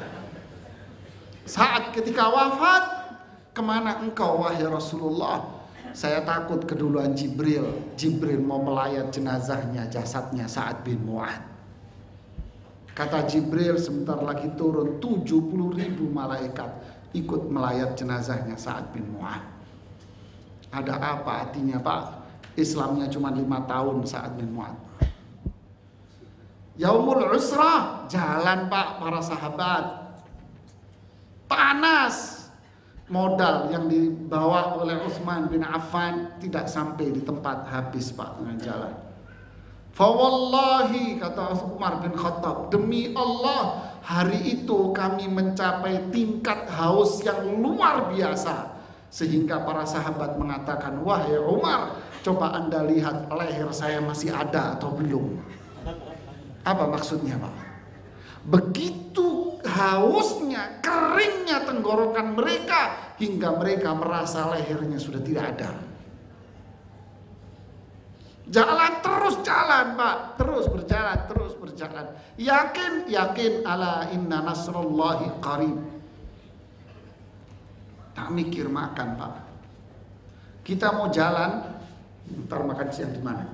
Saat ketika wafat, kemana engkau wahai Rasulullah? Saya takut keduluan Jibril. Jibril mau melayat jenazahnya, jasadnya Sa'ad bin Mu'adz. Kata Jibril, sebentar lagi turun 70.000 malaikat ikut melayat jenazahnya Sa'ad bin Mu'adz. Ada apa artinya, Pak? Islamnya cuma 5 tahun Sa'ad bin Mu'adz. Yaumul Usrah, jalan, Pak, para sahabat. Panas, modal yang dibawa oleh Utsman bin Affan tidak sampai di tempat, habis, Pak, dengan jalan. Fawallahi, kata Umar bin Khattab, demi Allah, hari itu kami mencapai tingkat haus yang luar biasa, sehingga para sahabat mengatakan, wahai Umar, coba Anda lihat leher saya masih ada atau belum. Apa maksudnya, Pak? Begitu hausnya, keringnya tenggorokan mereka, hingga mereka merasa lehernya sudah tidak ada. Jalan terus jalan, Pak, terus berjalan. Yakin ala inna nasrullahi qarib. Tak mikir makan, Pak. Kita mau jalan, ntar makan siang di mana?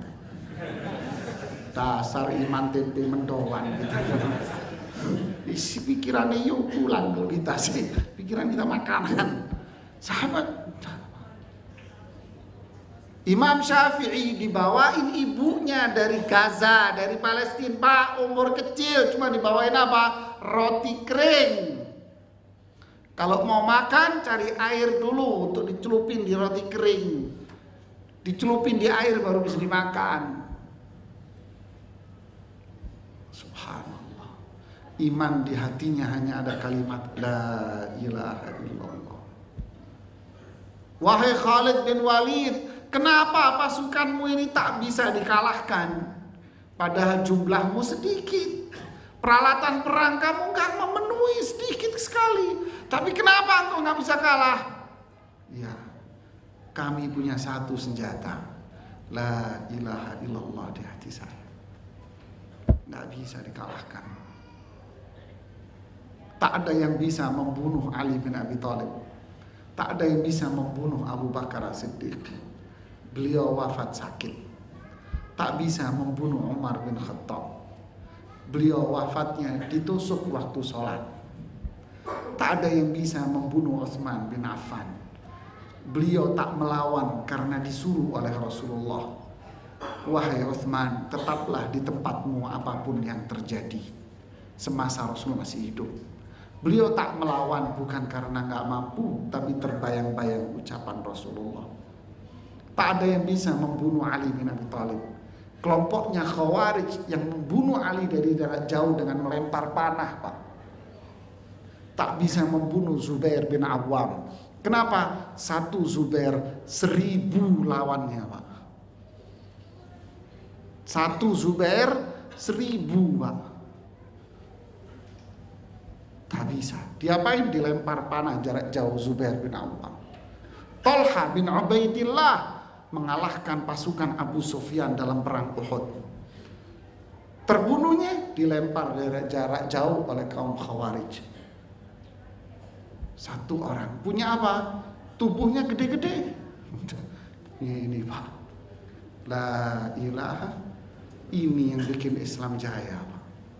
Dasar iman tempe mendoan gitu. Isi pikirannya yuk pulang kalau kita sih, pikiran kita makanan. Sahabat, Imam Syafi'i dibawain ibunya dari Gaza, dari Palestina. Pak, umur kecil cuma dibawain apa? Roti kering. Kalau mau makan cari air dulu untuk dicelupin di roti kering. Dicelupin di air baru bisa dimakan. Subhanallah. Iman di hatinya hanya ada kalimat la ilaha illallah. Wahai Khalid bin Walid, kenapa pasukanmu ini tak bisa dikalahkan? Padahal jumlahmu sedikit, peralatan perang kamu gak memenuhi, sedikit sekali. Tapi kenapa engkau gak bisa kalah? Ya, kami punya satu senjata, la ilaha illallah di hati saya. Gak bisa dikalahkan. Tak ada yang bisa membunuh Ali bin Abi Thalib. Tak ada yang bisa membunuh Abu Bakar As-Siddiq. Beliau wafat sakit. Tak bisa membunuh Umar bin Khattab. Beliau wafatnya ditusuk waktu sholat. Tak ada yang bisa membunuh Utsman bin Affan. Beliau tak melawan karena disuruh oleh Rasulullah. Wahai Utsman, tetaplah di tempatmu apapun yang terjadi. Semasa Rasul masih hidup. Beliau tak melawan bukan karena gak mampu, tapi terbayang-bayang ucapan Rasulullah. Tak ada yang bisa membunuh Ali bin Abi Thalib. Kelompoknya Khawarij yang membunuh Ali dari jarak jauh dengan melempar panah, Pak. Tak bisa membunuh Zubair bin Awam. Kenapa? Satu Zubair 1000 lawannya, Pak. Satu Zubair 1000, Pak. Tak bisa. Diapain? Dilempar panah jarak jauh Zubair bin Awam. Talha bin Ubaidillah mengalahkan pasukan Abu Sufyan dalam perang Uhud. Terbunuhnya dilempar dari jarak jauh oleh kaum Khawarij. Satu orang punya apa? Tubuhnya gede-gede. Ini Pak, la ilaha, ini yang bikin Islam jaya, Pak.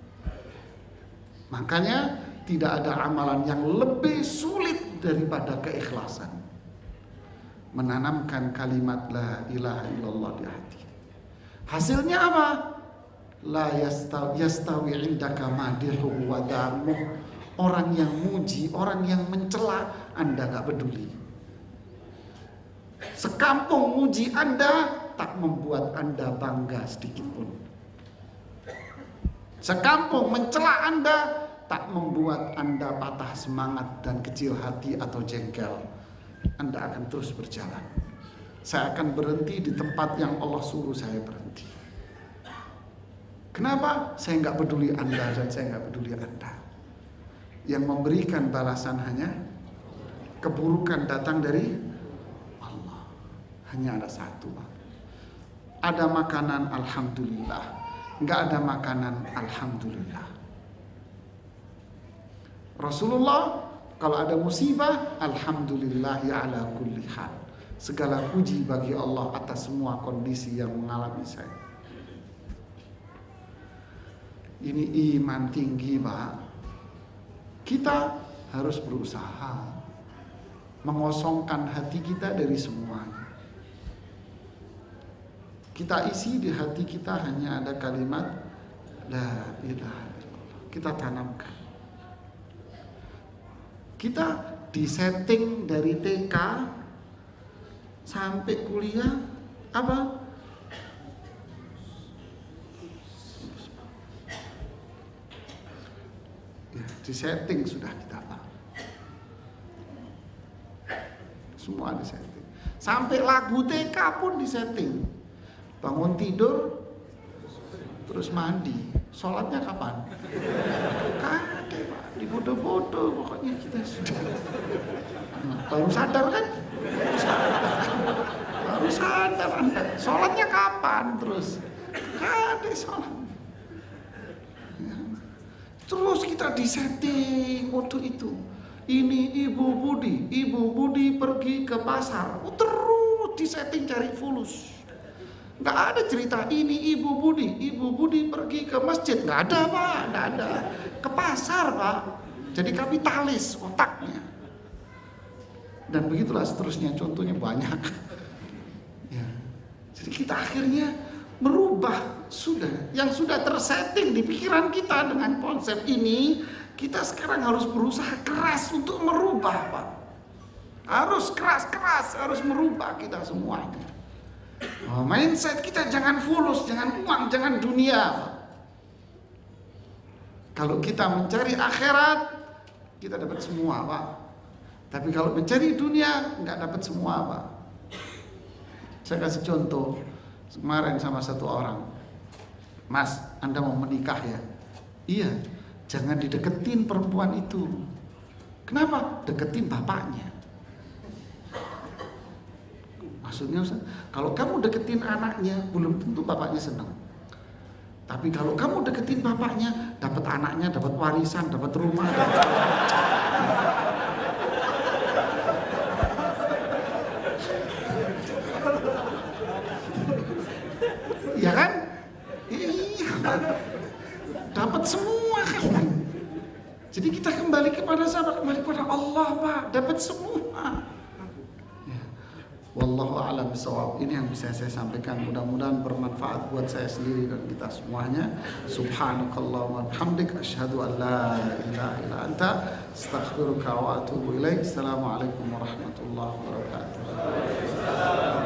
Makanya tidak ada amalan yang lebih sulit daripada keikhlasan. Menanamkan kalimat la ilaha illallah di hati. Hasilnya apa? La yastawi indaka madihu wa damuh. Orang yang muji, orang yang mencela, Anda gak peduli. Sekampung muji Anda tak membuat Anda bangga sedikit pun. Sekampung mencela Anda tak membuat Anda patah semangat dan kecil hati atau jengkel. Anda akan terus berjalan. Saya akan berhenti di tempat yang Allah suruh saya berhenti. Kenapa? Saya nggak peduli Anda dan saya nggak peduli Anda. Yang memberikan balasan hanya keburukan datang dari Allah. Hanya ada satu, Pak. Ada makanan, alhamdulillah. Nggak ada makanan, alhamdulillah. Rasulullah kalau ada musibah, alhamdulillah ya ala kulli hal. Segala puji bagi Allah atas semua kondisi yang mengalami saya. Ini iman tinggi, Pak. Kita harus berusaha mengosongkan hati kita dari semuanya. Kita isi di hati kita hanya ada kalimat la ilaha illallah. Kita tanamkan. Kita disetting dari TK sampai kuliah apa? Ya, disetting sudah kita, Pak. Semua disetting. Sampai lagu TK pun disetting. Bangun tidur, terus mandi. Sholatnya kapan? Kade, Pak. Dibodoh-bodoh pokoknya kita sudah. Baru sadar kan? Baru sadar Anda. Sholatnya kapan terus? Kade sholat. Ya. Terus kita disetting untuk itu. Ini Ibu Budi pergi ke pasar. Terus disetting cari fulus. Nggak ada cerita ini Ibu Budi pergi ke masjid. Nggak ada, Pak, nggak ada. Ke pasar, Pak. Jadi kapitalis otaknya. Dan begitulah seterusnya, contohnya banyak. Ya. kita akhirnya merubah yang sudah tersetting di pikiran kita dengan konsep ini. Kita sekarang harus berusaha keras untuk merubah, Pak. Harus keras-keras, harus merubah kita semuanya. Mindset kita jangan fulus, jangan uang, jangan dunia, Pak. Kalau kita mencari akhirat, kita dapat semua, Pak. Tapi kalau mencari dunia, nggak dapat semua, Pak. Saya kasih contoh kemarin sama satu orang. Mas, Anda mau menikah ya? Iya. Jangan dideketin perempuan itu. Kenapa? Deketin bapaknya. Maksudnya, kalau kamu deketin anaknya, belum tentu bapaknya senang. Tapi kalau kamu deketin bapaknya, dapat anaknya, dapat warisan, dapat rumah. Ya kan? Iya, dapat semua kan. Jadi kita kembali kepada siapa? Kembali kepada Allah, Pak. Dapat semua. Ya. Wallahu a'lam bishawab. Ini yang bisa saya sampaikan. Mudah-mudahan bermanfaat buat saya sendiri dan kita semuanya. Subhanakallahumma bihamdik asyhadu an la ilaha illa anta astaghfiruka wa atubu ilaik. Assalamualaikum warahmatullahi wabarakatuh.